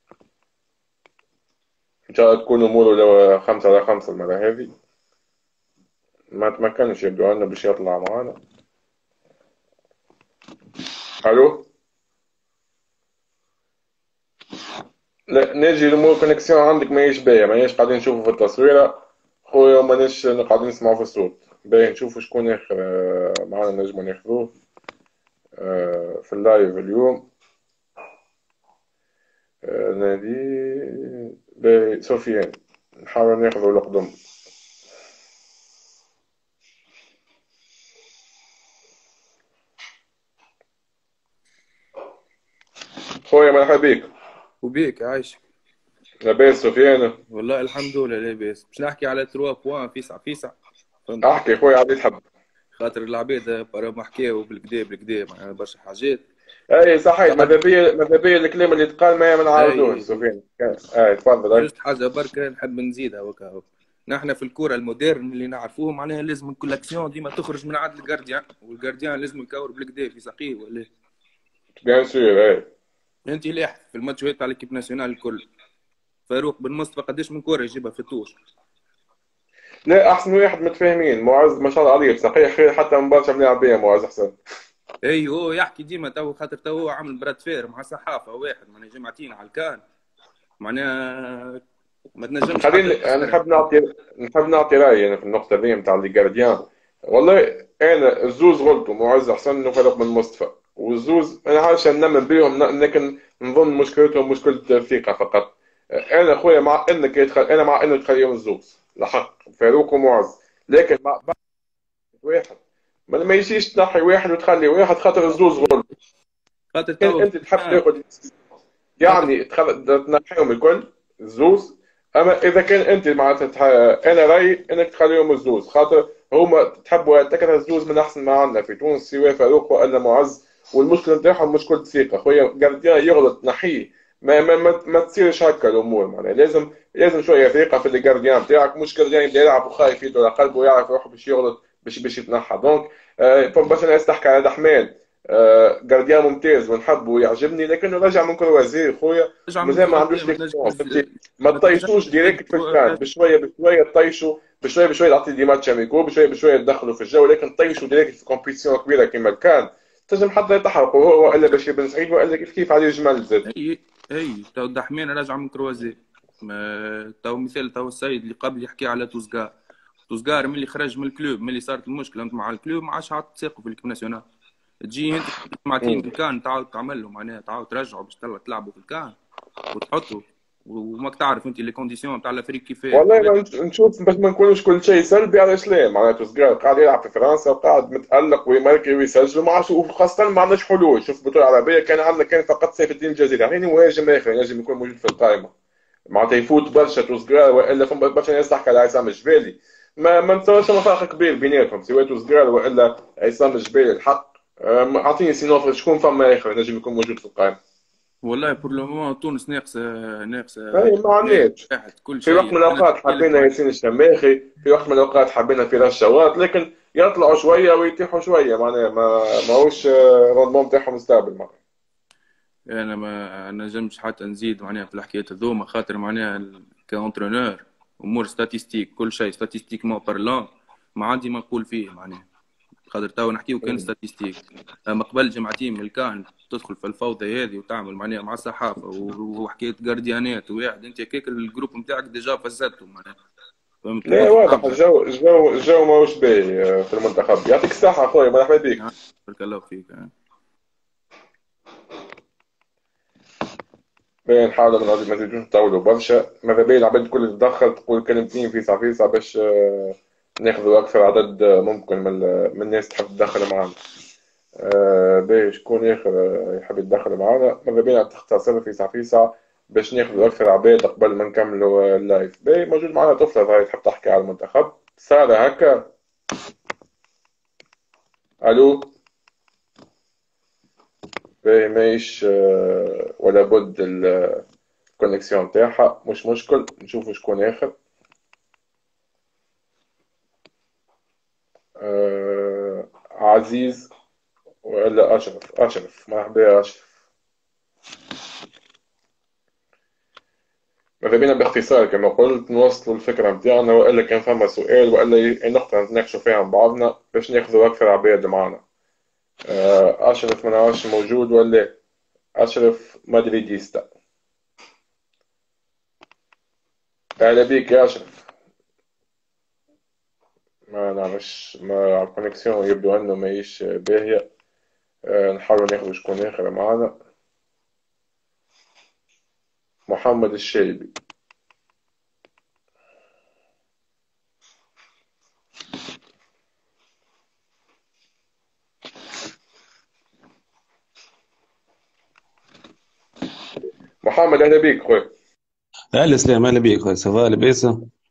ان شاء الله تكون اموره لو خمسة على خمسة المرة هذه. ما تمكنش يبدو انه باش يطلع معنا. الو لا ناجي الامور كونيكسيون عندك ماهيش باهية، ماهيش قاعدين نشوفوا في التصويرة خويا وماناش قاعدين نسمعوا في الصوت. باهي نشوفوا شكون اخر معنا نجموا ناخذوه في اللايف اليوم. نادي باهي سفيان نحاول ناخذوا القدم. خويا مرحبا بك. وبيك عايش. لاباس سفيان؟ والله الحمد لله لاباس. باش نحكي على ثلاثة بوان فيسع فيسع. احكي خويا عبيد حب. خاطر العباد راهم حكاو بالكدا بالكدا معناها برشا حاجات. اي صحيح، ماذا بيا ماذا بيا الكلام اللي تقال ما نعاودوه سفيان. اي تفضل. جوست حاجه بركه نحب نزيدها وكا. نحن في الكره المودرن اللي نعرفوه معناها لازم الكولكسيون ديما تخرج من عند الجارديان، والجارديان لازم يكور بالكدا في سقيه ولا بيان سور. اي انت لاحظ في الماتشات تاع ليكيب ناسيونال الكل فاروق بن مصطفى قداش من كره يجيبها في الطوش. لا احسن واحد متفاهمين معز ما شاء الله عليه بصحيح خير حتى من برشا بنلعب بها معز احسن. اي هو يحكي ديما تو خاطر تو هو عامل براد فير مع صحافه واحد معناها جمعتين على الكان معناها ما تنجمش. خليني نحب نعطي نحب نعطي رايي انا في النقطه دي نتاع لي جارديان. والله انا الزوز غلطوا معز احسن وفرق من مصطفى، والزوز انا عارف نمن بيهم لكن نظن مشكلتهم مشكله الثقه فقط. انا خويا مع انك يدخل انا مع انه تخليهم الزوز لحق فاروق ومعز، لكن مع واحد ما يجيش تنحي واحد وتخلي واحد خاطر الزوز غلط. خاطر انت تحب تاخذ يعني تنحيهم الكل الزوز. اما اذا كان انت معناتها انا رايي انك تخليهم الزوز خاطر هما تحبوا تكره الزوز من احسن ما عندنا في تونس سواء فاروق ولا معز، والمشكله نتاعهم مشكله ثقه. خويا جارديان يغلط نحيه ما ما ما, ما تصيرش هكا الامور معناها لازم لازم شويه ثقه في الجارديان نتاعك. مش جارديان يبدا يلعب وخايف يده على قلبه يعرف روحه باش يغلط باش باش يتنحى. دونك آه باش انا تحكي على احمد آه جارديان ممتاز ونحبه ويعجبني لكنه رجع من كروازير خويا مازال ما عندوش ما تطيشوش ديريكت في الكان بشويه بشويه تطيشوا بشويه بشويه تعطي دي ماتش اميكو بشويه بشويه تدخلوا في الجو، لكن طيشوا ديريكت في كومبيتيسيون كبيره كما كان تنجم حتى يتحرقوا هو والا بشير بن سعيد والا كيف كيف عليه جمال زاد. اي اي تو دحمين راجع من كروازير تو مثال تو السيد اللي قبل يحكي على توزكا توزقار ملي خرج من الكلوب، ملي صارت المشكله مع الكلوب ما عادش عاد تساقوا في الكيب ناسيونال. تجي انت مع تيم مم. الكان تعاود تعمل له معناها تعاود ترجعوا باش تلعبوا في الكان وتحطوا، وماك تعرف انت لي كونديسيون تاع الفريق كيفاه. والله ما نش- نشوف باش ما نكونوش كل شيء سلبي. علاش لا؟ معناته صغير قاعد يلعب في فرنسا وقاعد متالق ويماركي ويسجل، ما عادش، وخاصه ما عندناش حلول. شوف البطوله العربيه كان عندنا كان فقط سيف الدين الجزيري، يعني مهاجم اخر ينجم يكون موجود في القائمه، معناتها يفوت برشا صغير، والا فما برشا ناس تحكي على عصام الجبالي. ما ما نتصورش ما فرق كبير بيناتهم سواء صغير والا عصام الجبالي. الحق أم، اعطيني سينوف شكون فما اخر ينجم يكون موجود في القائمه. والله بور لو مومون تونس ناقصه ناقصه اي ما عندناش. واحد كل في وقت شيء. من الاوقات حبينا ياسين الشماخي، في وقت من الاوقات حبينا فراس شواط، لكن يطلعوا شويه ويتيحوا شويه، معناها ما ماهوش روندمون تاعهم ستابل معناها. انا ما نجمش حتى نزيد معناها في الحكايات هذوما، خاطر معناها كونترونور امور ستاتيستيك كل شيء ستاتيستيك مو بارلون ما عندي ما نقول فيه معناها، خاطر تو نحكيو كان ستاتيستيك. اما قبل جمعتين من الكان تدخل في الفوضى هذه وتعمل معناها مع الصحافه وحكايه جارديانات وواحد انت هكاك الجروب نتاعك ديجا فسدته معناها، فهمت؟ لا واضح الجو الجو الجو ماهوش باهي في المنتخب. يعطيك الصحه اخويا، مرحبا بك. بارك الله فيك. باين نحاولوا ما نزيدوش نطولوا برشا. ماذا بيا العباد الكل تدخل تقول كلمتين فيسع فيسع باش ناخذوا اكثر عدد ممكن من من الناس تحب تدخل معنا. باهي شكون اخر يحب يتدخل معنا؟ ماذا بينا تختصر فيسع فيسع باش ناخذوا اكثر عباد قبل ما نكملوا اللايف. باهي موجود معنا طفله ظاهر تحب تحكي على المنتخب. ساره هكا؟ الو؟ باهي ماهيش ولا بد الكونيكسيون تاعها، مش مشكل. نشوفوا شكون اخر. آه عزيز ولا اشرف؟ اشرف مرحبا يا اشرف. ماذا بينا باختصار كما قلت نوصلوا الفكره نتاعنا، والا كان فما سؤال والا نقطه نتناقشوا فيها مع بعضنا باش ناخذوا اكثر عباد معنا. آه اشرف ما نعرفش موجود ولا؟ اشرف مدريديستا. اهلا بيك يا اشرف. ما نعرفش، ما الكونيكسيون يبدو انه ماهيش باهيه. أه نحاول ناخذ شكون اخر معنا. محمد الشايبي. محمد اهلا بيك خويا. اهلا سلام، اهلا بيك خويا. سافا لاباس؟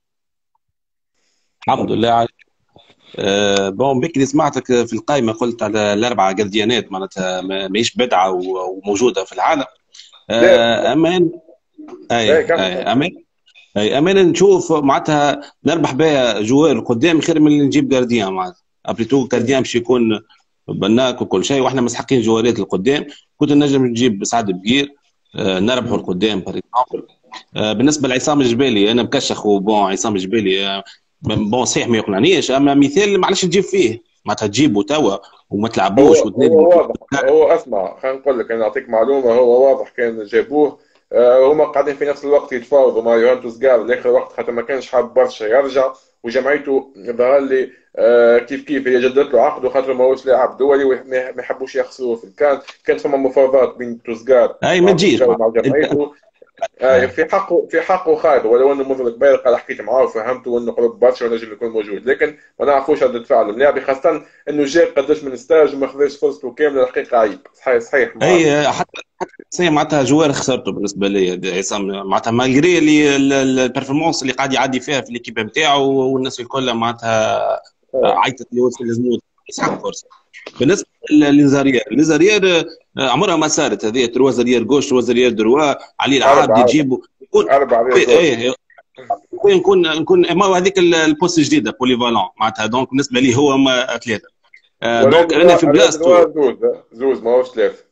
الحمد لله عليك. أه بون بكري سمعتك في القائمه قلت على الاربعه جرديانات معناتها ماهيش بدعه وموجوده في العالم. أه امان اي اي امان اي امان نشوف معناتها نربح بها جوار قدام خير من اللي نجيب جارديان معناتها. ابريتو جارديان باش يكون بناك وكل شيء واحنا مسحقين جوارات القدام. كنت نجم نجيب سعد بقير أه نربحوا القدام بار اكزومبل. أه بالنسبه لعصام الجبالي انا مكشخ وبون عصام الجبالي أه بون صحيح ما يقنعنيش، اما مثال معلش تجيب فيه معناتها تجيبه توا وما تلعبوش وتنادي. هو واضح، هو اسمع خلينا نقول لك، انا نعطيك معلومه. هو واضح كان جابوه أه هما قاعدين في نفس الوقت يتفاوضوا مع يوهانتوس جال لاخر وقت خاطر ما كانش حاب برشا يرجع، وجمعيته ظهر لي أه كيف كيف هي جددت له عقده خاطر ماهوش لاعب دولي وما يحبوش يخسروه في الكان. كانت فما مفاوضات بين توسجار اي ما تجيش مع جمعيته. آه في حقه في حقه خايب، ولو انه منذ الكبير قال حكيت معاه وفهمته انه قرب برشا ونجم يكون موجود، لكن ما نعرفوش ردة فعله مليح، خاصة انه جاء قداش من ستاج وما خذاش فرصته كاملة. الحقيقة عيب. صحيح صحيح معاه. اي حتى حتى معناتها جوار خسرته بالنسبه لي عصام معناتها مالغري اللي البرفورمانس اللي قاعد يعدي فيها في الكيب نتاعو والناس الكل معناتها عيطت له في الزمود يسحق فرصه. بالنسبه للزارير للزارير عمرها ما صارت هذه تروا زارير جوش تروا زارير دروا علي العابد يجيبوا يكون ايه نكون نكون ما هذيك البوست الجديده بولي فالون معناتها دونك بالنسبه لي هو هما ثلاثه. دونك انا في بلاصتو زوز زوز ماهوش ثلاثه.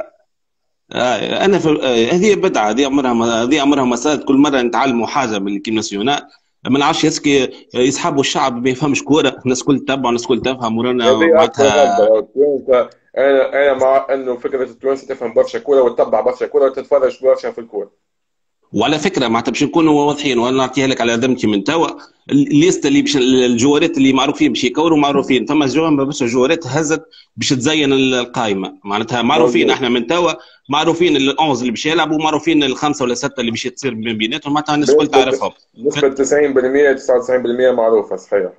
آه انا في آه هذه بدعه، هذه عمرها هذه عمرها ما صارت. كل مره نتعلموا حاجه من الكيم ناسيونال ما نعرفش يسكي يسحبوا الشعب ما يفهمش كوره. الناس الكل تتبع الناس الكل تفهم ورانا معناتها. انا انا مع انه فكره التوانسه تفهم برشا كوره وتتبع برشا كوره وتتفرج برشا في الكوره. وعلى فكره معناتها باش نكونوا واضحين وانا نعطيها لك على ذمتي من توا الليست اللي باش الجوارات اللي معروفين باش يكوروا معروفين، فما جوهم باش الجوارات هزت باش تزين القائمه، معناتها معروفين احنا من توا، معروفين الأونز اللي باش يلعبوا، معروفين الخمسه ولا سته اللي باش تصير بين بيناتهم، معناتها الناس الكل تعرفهم. نسبه تسعين بالمئة تسعة وتسعين بالمئة معروفه صحيح.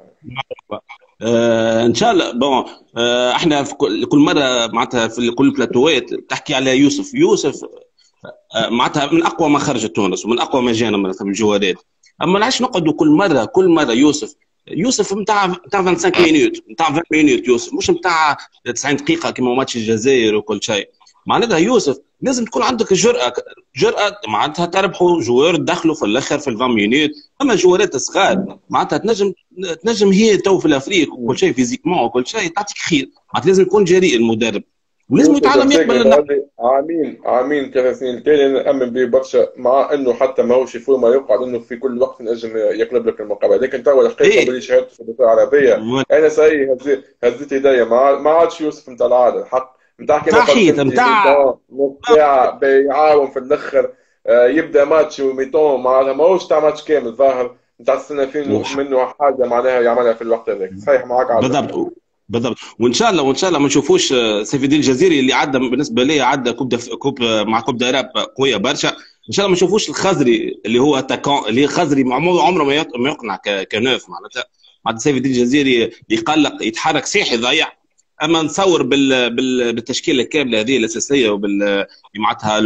آه ان شاء الله. بون آه احنا في كل مره معناتها في كل البلاتوات تحكي على يوسف، يوسف آه معناتها من اقوى ما خرجت تونس ومن اقوى ما جانا مثلا من الجوارات، اما نعرفش نقعدوا كل مره كل مره يوسف يوسف نتاع نتاع خمسة وعشرين مينوت نتاع عشرين مينوت، يوسف مش نتاع تسعين دقيقه كما ماتش الجزائر وكل شيء. معناتها يوسف لازم تكون عندك الجرأه، جرأه معناتها تربحوا جوار دخلوا في الاخر في عشرين مينوت، اما جوارات صغار معناتها تنجم تنجم هي تو في الافريق وكل شيء فيزيكمون وكل شيء تعطيك خير، معناتها لازم يكون جريء المدرب ولازم يتعلم يقبل. عامين عامين ثلاث سنين التالي نأمن به برشا، مع انه حتى ماهوش في فورما يقعد انه في كل وقت نجم يقلب لك المقابله، لكن توا الحقيقه باللي شهادته في البطوله العربيه انا صحيح هزيت ايديا، ما عادش يوسف نتاع العاده الحق نتاع كيما قلت نتاع نتاع بيعاون في الاخر، يبدا ماتش وميتون معناتها ماهوش تاع ماتش كامل ظاهر نتاع السنه فين منه حاجه معناها يعملها في الوقت هذاك. صحيح معك عادة. بالضبط بالضبط. وان شاء الله وان شاء الله ما نشوفوش سيف الدين الجزيري اللي عدى بالنسبه لي عدى كوب دف... كوب مع كوب داراب قويه برشا، ان شاء الله ما نشوفوش الخزري اللي هو تاكون اللي خزري عمره ما يقنع ك... كنوف معناتها. معناتها سيف الدين الجزيري يقلق يتحرك صحيح يضيع، اما نصور بال... بال... بالتشكيله الكامله هذه الاساسيه وبال معناتها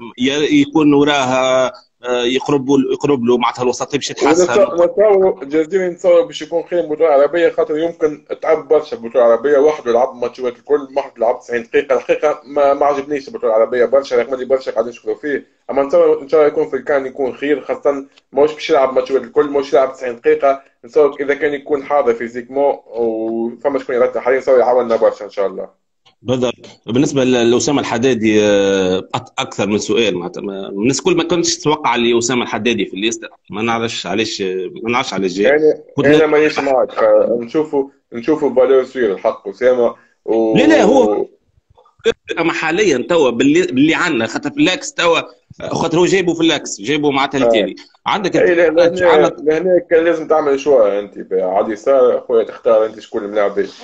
يكون وراها يقرب يقرب له معناتها الوسطيه باش يتحسن. نتصور الجزائري نتصور باش يكون خير بطوله عربيه، خاطر يمكن تعب برشا بطوله عربيه وحده لعب ماتشات الكل، وحده لعب تسعين دقيقه الحقيقه ما, ما عجبنيش البطوله العربيه برشا رغم اللي برشا قاعدين يشكروا فيه، اما نتصور ان شاء الله يكون في الكان يكون خير، خاصه ماهوش باش يلعب ماتشات الكل ماهوش يلعب تسعين دقيقه، نتصور اذا كان يكون حاضر فيزيكمون وفما شكون يرتاح حاليا نتصور يعاوننا برشا ان شاء الله. بالضبط. بالنسبه لاسامه الحدادي اكثر من سؤال معناتها الناس كل ما كنتش تتوقع اللي اسامه الحدادي في الليسته، ما نعرفش علاش ما نعرفش علاش جاي. يعني انا مانيش معك، نشوفوا نشوفوا فالور سوير الحق اسامه و... لا لا هو اما حاليا توا باللي, باللي عندنا خاطر في اللاكس توا خاطر هو جايبه في اللاكس جايبه معناتها التالي عندك اي لهنا كان لازم تعمل شويه انت عادي يسار اخويا تختار انت شكون الملاعب به.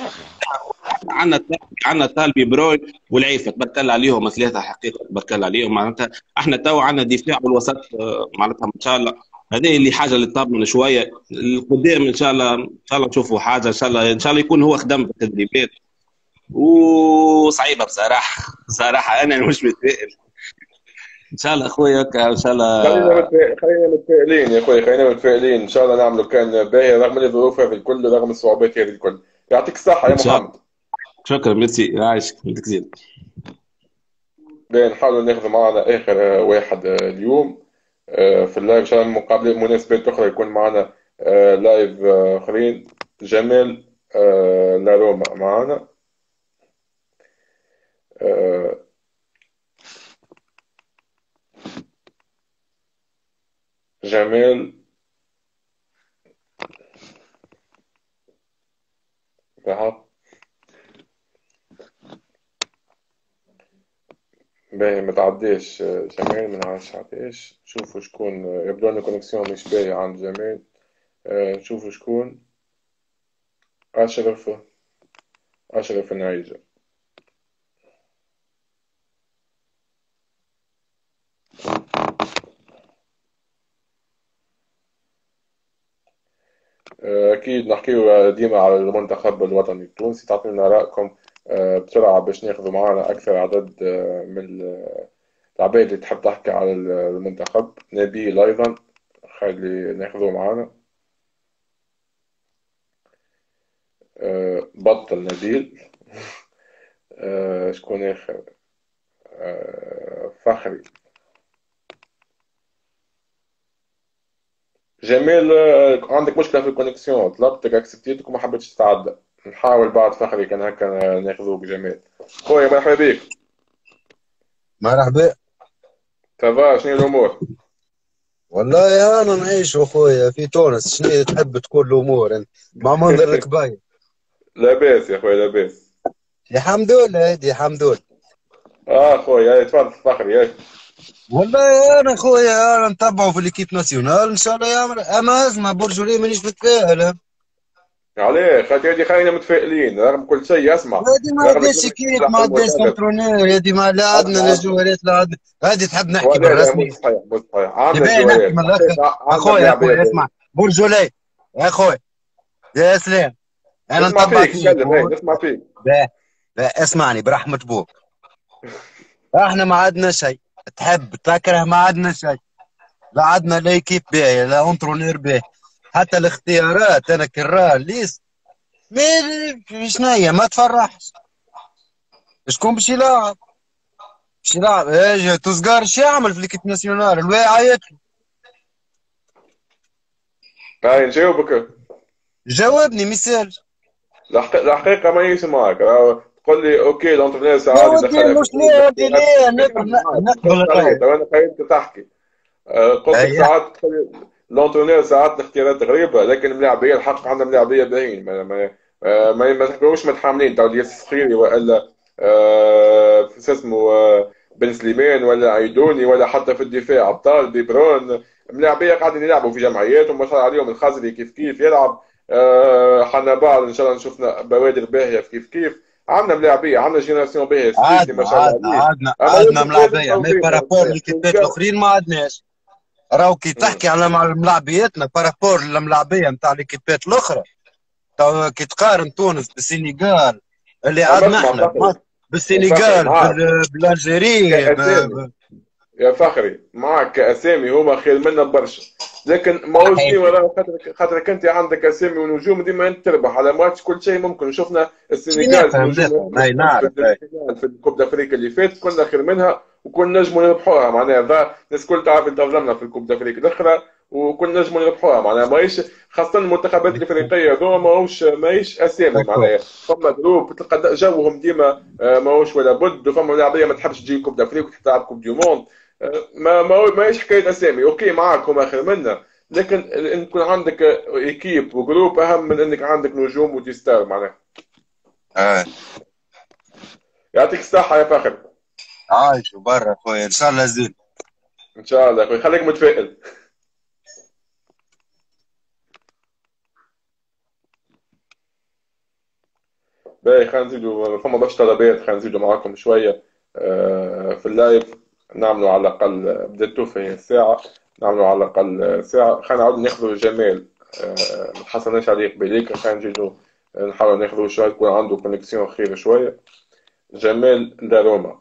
عندنا عندنا طالبي بروي والعيفه تبارك الله عليهم ثلاثه حقيقه تبارك الله عليهم، معناتها احنا توا عندنا دفاع والوسط معناتها ان شاء الله هذه اللي حاجه اللي تطمن شويه القدام ان شاء الله ان شاء الله نشوفوا حاجه ان شاء الله ان شاء الله يكون هو خدم في التدريبات وصعيبه بصراحه بصراحه انا مش متفائل ان شاء الله اخويا ان شاء الله خلينا خلينا متفائلين يا اخوي خلينا متفائلين ان شاء الله نعملوا كان باهي رغم الظروف هذه الكل رغم الصعوبات هذه الكل. يعطيك الصحه يا محمد. شكرا ميرسي عايشك يعطيك زين. نحاولوا ناخذ معنا اخر واحد اليوم في اللايف ان شاء الله مقابله مناسبات اخرى يكون معنا لايف اخرين. جمال لاروما معنا جمال بعض باهي ما تعديش جمال ما نعرفش عطيش. شوفوا شكون يبدو ان الكونيكسيون مش باهي عند جمال. شوفوا شكون أشرف أشرف النعيجة. أكيد نحكيو ديما على المنتخب الوطني التونسي، تعطينا رأيكم بسرعة باش ناخذوا معنا أكثر عدد من العباد اللي تحب تحكي على المنتخب. نبيل أيضا خلي ناخذوه معنا. بطل نبيل. شكون آخر؟ فخري. جميل عندك مشكلة في الكونيكسيون طلبتك اكسبتيتك وما حبيتش تتعدى. نحاول بعد فخري كان هكا ناخذوك. جميل خويا مرحبا بك. مرحبا. تفا شنو الامور؟ والله انا نعيش اخويا في تونس. شنو تحب تكون الامور انت مع منظر الكباير؟ لاباس يا خويا لاباس الحمد لله هادي الحمد لله. اه خويا تفضل فخري. والله انا خويا انا نتبعه في ليكيب ناسيونال ان شاء الله يعمل، اما اسمع برجولي مانيش متفائل. عليه خاطر هذه خلينا متفائلين رغم كل شيء. اسمع، هادي ما رغم عندهاش كلمة كيف، ما نجاح عندهاش المدرب. كونترونور، هادي ما لا عندنا اسمع اسمع، نجوارات لا عندنا. هادي تحب نحكي ولا لا مو بالرسمي؟ صحيح مو صحيح، عندنا تبين نحكي من جوالات الاخر. حقيقة، عندنا اخويا ملاعبية اخويا اسمع باهية. برجولي، يا اخويا يا اسلام، انا نسمع نتبع فيك فيك تكلم، و... ايه نسمع فيك. باه باه اسمعني برحمة بوك. احنا ما عندنا شيء، تحب تكره ما عندنا شيء، لا عندنا لا كيف باهية لا اونترونير باهي، حتى الاختيارات انا كرار ليس مي شنيا ما تفرحش. شكون باش يلعب؟ باش يلعب اجي تزقار شو يعمل في ليكيب ناسيونال الواعي؟ هاي نجاوبك. جاوبني مثال. الحق- الحقيقة ما يسمعك، راهو تقول لي اوكي الانترنير يا ساعات ودي يدخلها في مش الجروب ليه ودي الاختيارات. ليه نكمل نقبل معاك نقبل فهمت علي، الراي. تو انا خليتك تحكي. آه، قلت لك ايوه ساعات تقول لي الانترنير ساعات الاختيارات غريبة، لكن ملاعبية الحق عندنا ملاعبية باهيين، ما ما آه، ما ما تحكموش متحاملين. تو دياس صخيري ولا آه، شو اسمه آه، بن سليمان ولا عيدوني ولا حتى في الدفاع ابطال بيبرون، ملاعبية قاعدين يلعبوا في جمعيات وما شاء الله عليهم. الخزري كيف كيف يلعب. آه، حنا بعض ان شاء الله شفنا بوادر باهيه في كيف كيف. عندنا ملاعبيه، عندنا جينيراسيون باهيه، السيسي عادنا ما شاء الله عادنا عليه. عادنا اما عادنا لازم لازم ملاعبيه مي توفيق فهمت بارابور علي. ليكيبات الاخرين ما عندناش. راهو كي امم تحكي على مع- ملاعبيتنا بارابور الملاعبيه نتاع ليكيبات الاخرى، تو كي تقارن تونس بالسنغال اللي اما عندنا اسمع احنا فخري، بم- فخري بالسنغال معاك بال- بالالجيري ب- كاسامي، ب- يا فخري معك كاسامي هما خير منا برشا، لكن ماهوش صحيح. ديما راه خاطر خاطرك انت عندك اسامي ونجوم ديما انت تربح على ماتش كل شيء ممكن. شفنا شي السنغال نفهم بنجومها نفهم اي في نعرف اي. الفينال في الكوب دافريكا اللي فات كنا خير منها وكنا نجموا نربحوها. معناها ذا الناس الكل تعرف تظلمنا في الكوب دافريكا الاخرى وكنا نجموا نربحوها. معناها ماهيش خاصه المنتخبات الافريقيه هذوما ماهوش ماهيش اسامي. معناها فما جروب تلقى جوهم ديما آه، ماهوش ولا بد، وفما لاعبيه ما تحبش تجي كوب دافريك وتحب تلعب كوب دي موند. ما ما ماهيش حكايه اسامي، اوكي معاك هم اخر منا، لكن ان يكون عندك ايكيب وجروب اهم من انك عندك نجوم ودي ستار. معناها اه يعطيك الصحه يا فخر. عايش برا خويا ان شاء الله زين. ان شاء الله يا اخوي خليك متفائل. باهي خلينا نزيدوا، فما برشا طلبات خلينا نزيدوا معاكم شويه آه، في اللايف. نعملوا على الاقل بدأتوا في ساعه، نعملوا على الاقل ساعه. خلينا نعاودوا ناخذوا جمال آه، ما تحصلناش عليه قبيليك. خلينا نزيدوا نحاول ناخذوا شويه يكون عنده كونيكسيون خير شويه. جمال داروما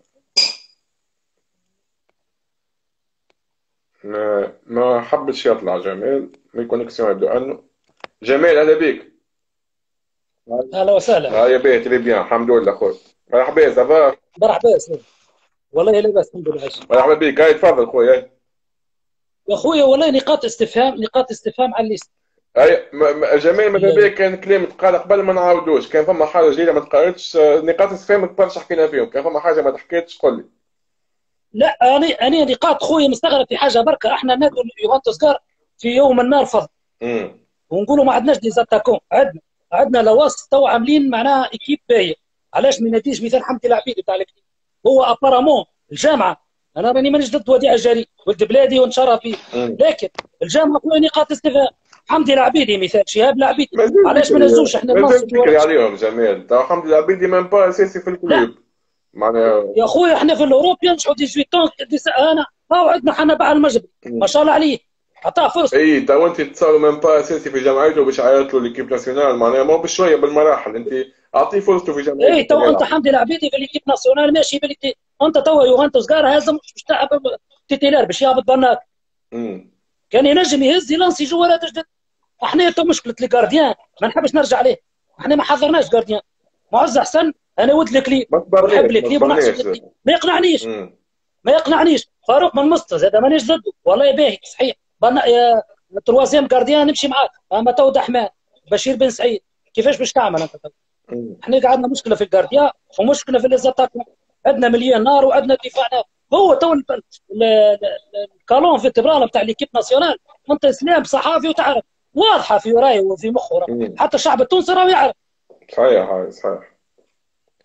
ما ما حبش يطلع جمال من كونيكسيون يبدو انه. جمال اهلا بيك. اهلا وسهلا. هاي باهي تري بيان الحمد لله خويا. مرحبا صافا. مرحبا سلام. والله لاباس الحمد لله عايش. مرحبا بك. هاي تفضل خويا. يا خويا والله نقاط استفهام نقاط استفهام على الليست. اي م- م- جميل ماذا بيك كان كلام تقال قبل ما نعاودوش. كان فما حاجه جديده ما تقالتش آه، نقاط استفهام برشا حكينا فيهم. كان فما حاجه ما تحكيتش قول لي. لا انا انا نقاط خويا مستغرب في حاجه بركه. احنا نادوا يوفنتوس كار في يوم النار فضل امم ونقولوا ما عندناش دي زاتاكون. عندنا عندنا لواس تو عاملين معناها ايكيب باهيه. علاش ما ناديش مثال حمدي العبيدي تاع الكتيب؟ هو ابارامون الجامعه، انا راني مانيش ضد وديع الجري ولد بلادي ونشرف فيه، لكن الجامعه كلها نقاط استفهام. حمدي العبيدي مثال، شهاب العبيدي، مازال علاش ما ذكري نزوش احنا مازال المنصب ذكري عليهم جمال. تو حمد الله عبيدي ميم با اساسي في لا الكلوب معناها. يا خويا احنا في الاوروب ينجحوا ثمانية عشر انا راهو عندنا حنا باع المجري ما شاء الله عليه عطاه فرصه. اي تو انت تصور ميم با اساسي في جمعيته باش يعيط له ليكيب ناسيونال. معناها مو بشويه بالمراحل. انت اعطيه فرصته في جمعيته اي تو كي انت يلعب. حمدي العبيدي في ليكيب ناسيونال ماشي بلي انت تو يوفنتوس كار هازم مش تلعب تيتيلار باش يهبط برناك. امم كان ينجم يهز يلانسي جوارات جدد. احنا تو مشكله لي جارديان ما نحبش نرجع عليه. احنا ما حضرناش جارديان. معز حسن انا ود الكليب ما ونحب تبرناش ما الكليب ونعشق تبرناش. الكليب ما يقنعنيش امم ما يقنعنيش. فاروق من مسطز هذا مانيش ضده والله باهي صحيح. بنا يا تروازيام جارديان نمشي معاك. اما تو دحمان بشير بن سعيد كيفاش باش تعمل انت تو؟ احنا عندنا مشكله في الجارديان ومشكله في الازاتاكون. عندنا مليون نار وعندنا دفاع نار. هو تو ال- ال- ال- الكالون في التبرال بتاع ليكيب ناسيونال انت اسلام صحافي وتعرف واضحه في رايه وفي مخه. امم حتى الشعب التونسي راه يعرف. صحيح هاي صحيح.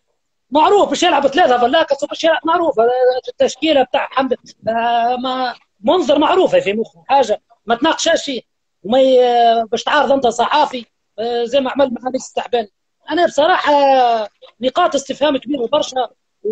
معروف باش يلعب ثلاثه فلاكس وباش يلعب معروف التشكيله بتاع حمد آه ما منظر معروفه في مخه حاجه ما تناقشاش فيه وما باش تعارض انت صحافي آه زي ما عمل مع نيس التعبان. انا بصراحه نقاط استفهام كبيره برشا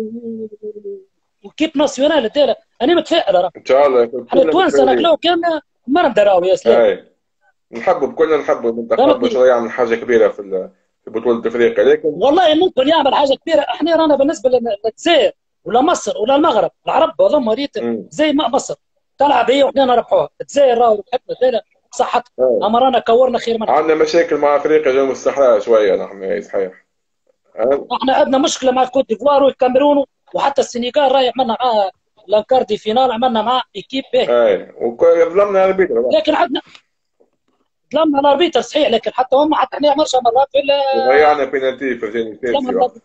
وكيب ناسيونال الداله انا متفائل راه ان شاء الله احنا التوانسه ناكلو كان ما ندراو يا سلام. نحبوا بكلنا نحبوا المنتخب باش يعمل حاجه كبيره في في بطوله افريقيا لكن والله ممكن يعمل حاجه كبيره. احنا رانا بالنسبه للجزائر ولا مصر ولا المغرب العرب هذوما ريت زي ما مصر تلعب هي وحنا نربحوها. الجزائر راهو ربحتنا ثلاثه بصحتها اما رانا كورنا خير منها. عندنا مشاكل مع افريقيا جنوب الصحراء شويه نحن صحيح. احنا عندنا مشكله مع الكوت ديفوار والكاميرون وحتى السنغال راهي عملنا معاه لانكاردي فينال عملنا معاه ايكيب باهي. اي وظلمنا الاربيتر لكن عندنا ظلمنا الاربيتر صحيح لكن حتى هم حتى احنا مرشا مرات في ضيعنا بينالتي فرجاني ساسي.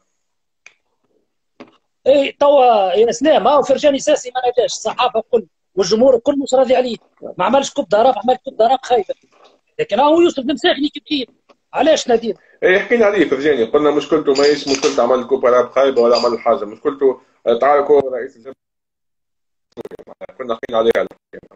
اي توا يا سلام هاو فرجاني ساسي ما نجاش الصحافه الكل والجمهور الكل مش راضي عليه ما عملش كوب ضرب عمل كوب ضرب خايبه لكن هو يوسف المساخني كيف كيف علاش نادين؟ اي حكينا عليه فرجاني قلنا مشكلته ماهيش مشكلته عمل كوب ضرب خايبه ولا عمل حاجه مشكلته تعال هو رئيس الجمهوريه كنا حكينا عليها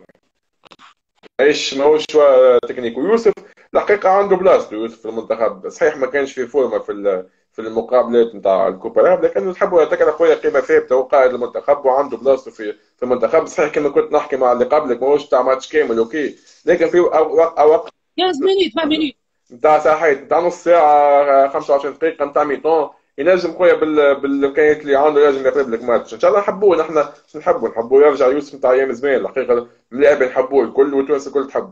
ماهيش ماهوش تكنيك. ويوسف الحقيقه عنده بلاصته يوسف في المنتخب صحيح ما كانش في فورمه في في المقابلات نتاع الكوبا لكن نحبوا نعتبر خويا قيمه ثابته وقائد المنتخب وعنده بلاصته في في المنتخب. صحيح كما كنت نحكي مع اللي قبلك ماهوش تاع ماتش كامل اوكي لكن في اوقات خمس مينيت ثمان مينيت نتاع ساعات نتاع نص ساعه خمسة وعشرين دقيقه نتاع ميطون ينجم خويا بالامكانيات اللي عنده لازم يقرب لك ماتش ان شاء الله نحبوه نحن نحبوا نحبوا يرجع يوسف نتاع ايام زمان الحقيقه اللاعب نحبوه الكل والتوانسه الكل تحبه.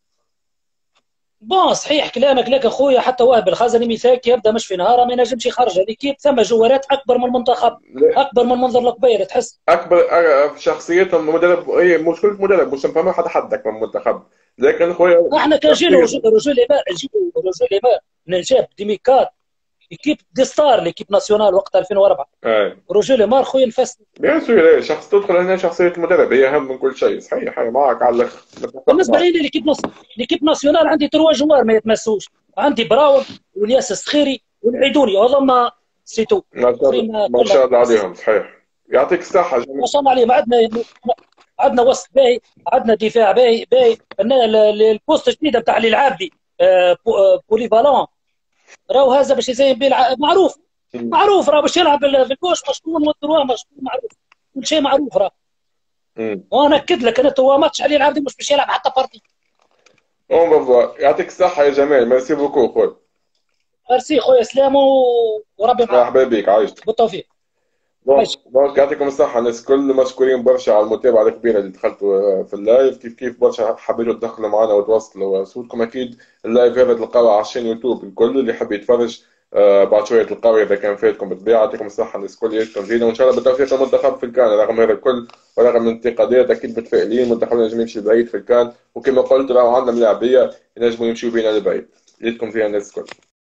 بون صحيح كلامك لكن خويا حتى وهب الخزني مثال يبدا مش في نهاره ما ينجمش يخرج هذيك ثم جوارات اكبر من المنتخب اكبر من منظر القبير تحس اكبر شخصيتهم مدرب هي مشكله مدرب مش فما حدا حدك من المنتخب لكن خويا احنا كان جينا رجل ايمان نجيبوا رجل ايمان من جاب ديميكات ايكيب دي ستار ليكيب ناسيونال وقت ألفين وأربعة اي رجل ايمان خويا نفس بيان سور شخص تدخل هنا شخصيه المدرب هي اهم من كل شيء صحيح هي معك على الاخر. بالنسبه لي ليكيب نص ليكيب ناسيونال عندي تروا جوار ما يتمسوش عندي براون والياس السخيري والعيدوني هذوما سيتو ما شاء الله عليهم صحيح يعطيك الصحه ما شاء الله عليهم. عندنا عندنا وسط باهي عندنا دفاع باهي باهي البوست الجديده بتاع اللي العابدي بولي بالون راهو هذا باش يزين بيه معروف معروف راه باش يلعب في الكوش مشكون والدروا مشكون معروف كل شيء معروف راه. وانا اكد لك انا تو ماتش علي العابدي مش باش يلعب حتى بارتي. اون بافوا يعطيك الصحه يا جمال ميرسي بوكو خويا. ميرسي خويا سلام وربي معاك. مرحبا بك عايشك بالتوفيق. دونك يعطيكم الصحة الناس الكل مشكورين برشا على المتابعة الكبيرة اللي دخلتوا في اللايف كيف كيف برشا حبيتوا تدخلوا معنا وتواصلوا صوتكم أكيد. اللايف هذا تلقاوه على الشين يوتيوب الكل اللي يحب يتفرج آه بعد شوية تلقاوه إذا كان فاتكم بالطبيعة. يعطيكم الصحة الناس الكل يشكركم جزيلا وإن شاء الله بالتوفيق المنتخب في الكان رغم هذا الكل ورغم الانتقادات أكيد متفائلين المنتخب ينجم يمشي بعيد في الكان وكما قلت راهو عندنا ملاعبية ينجموا يمشيوا بينا لبعيد. يدكم فيها الناس الكل.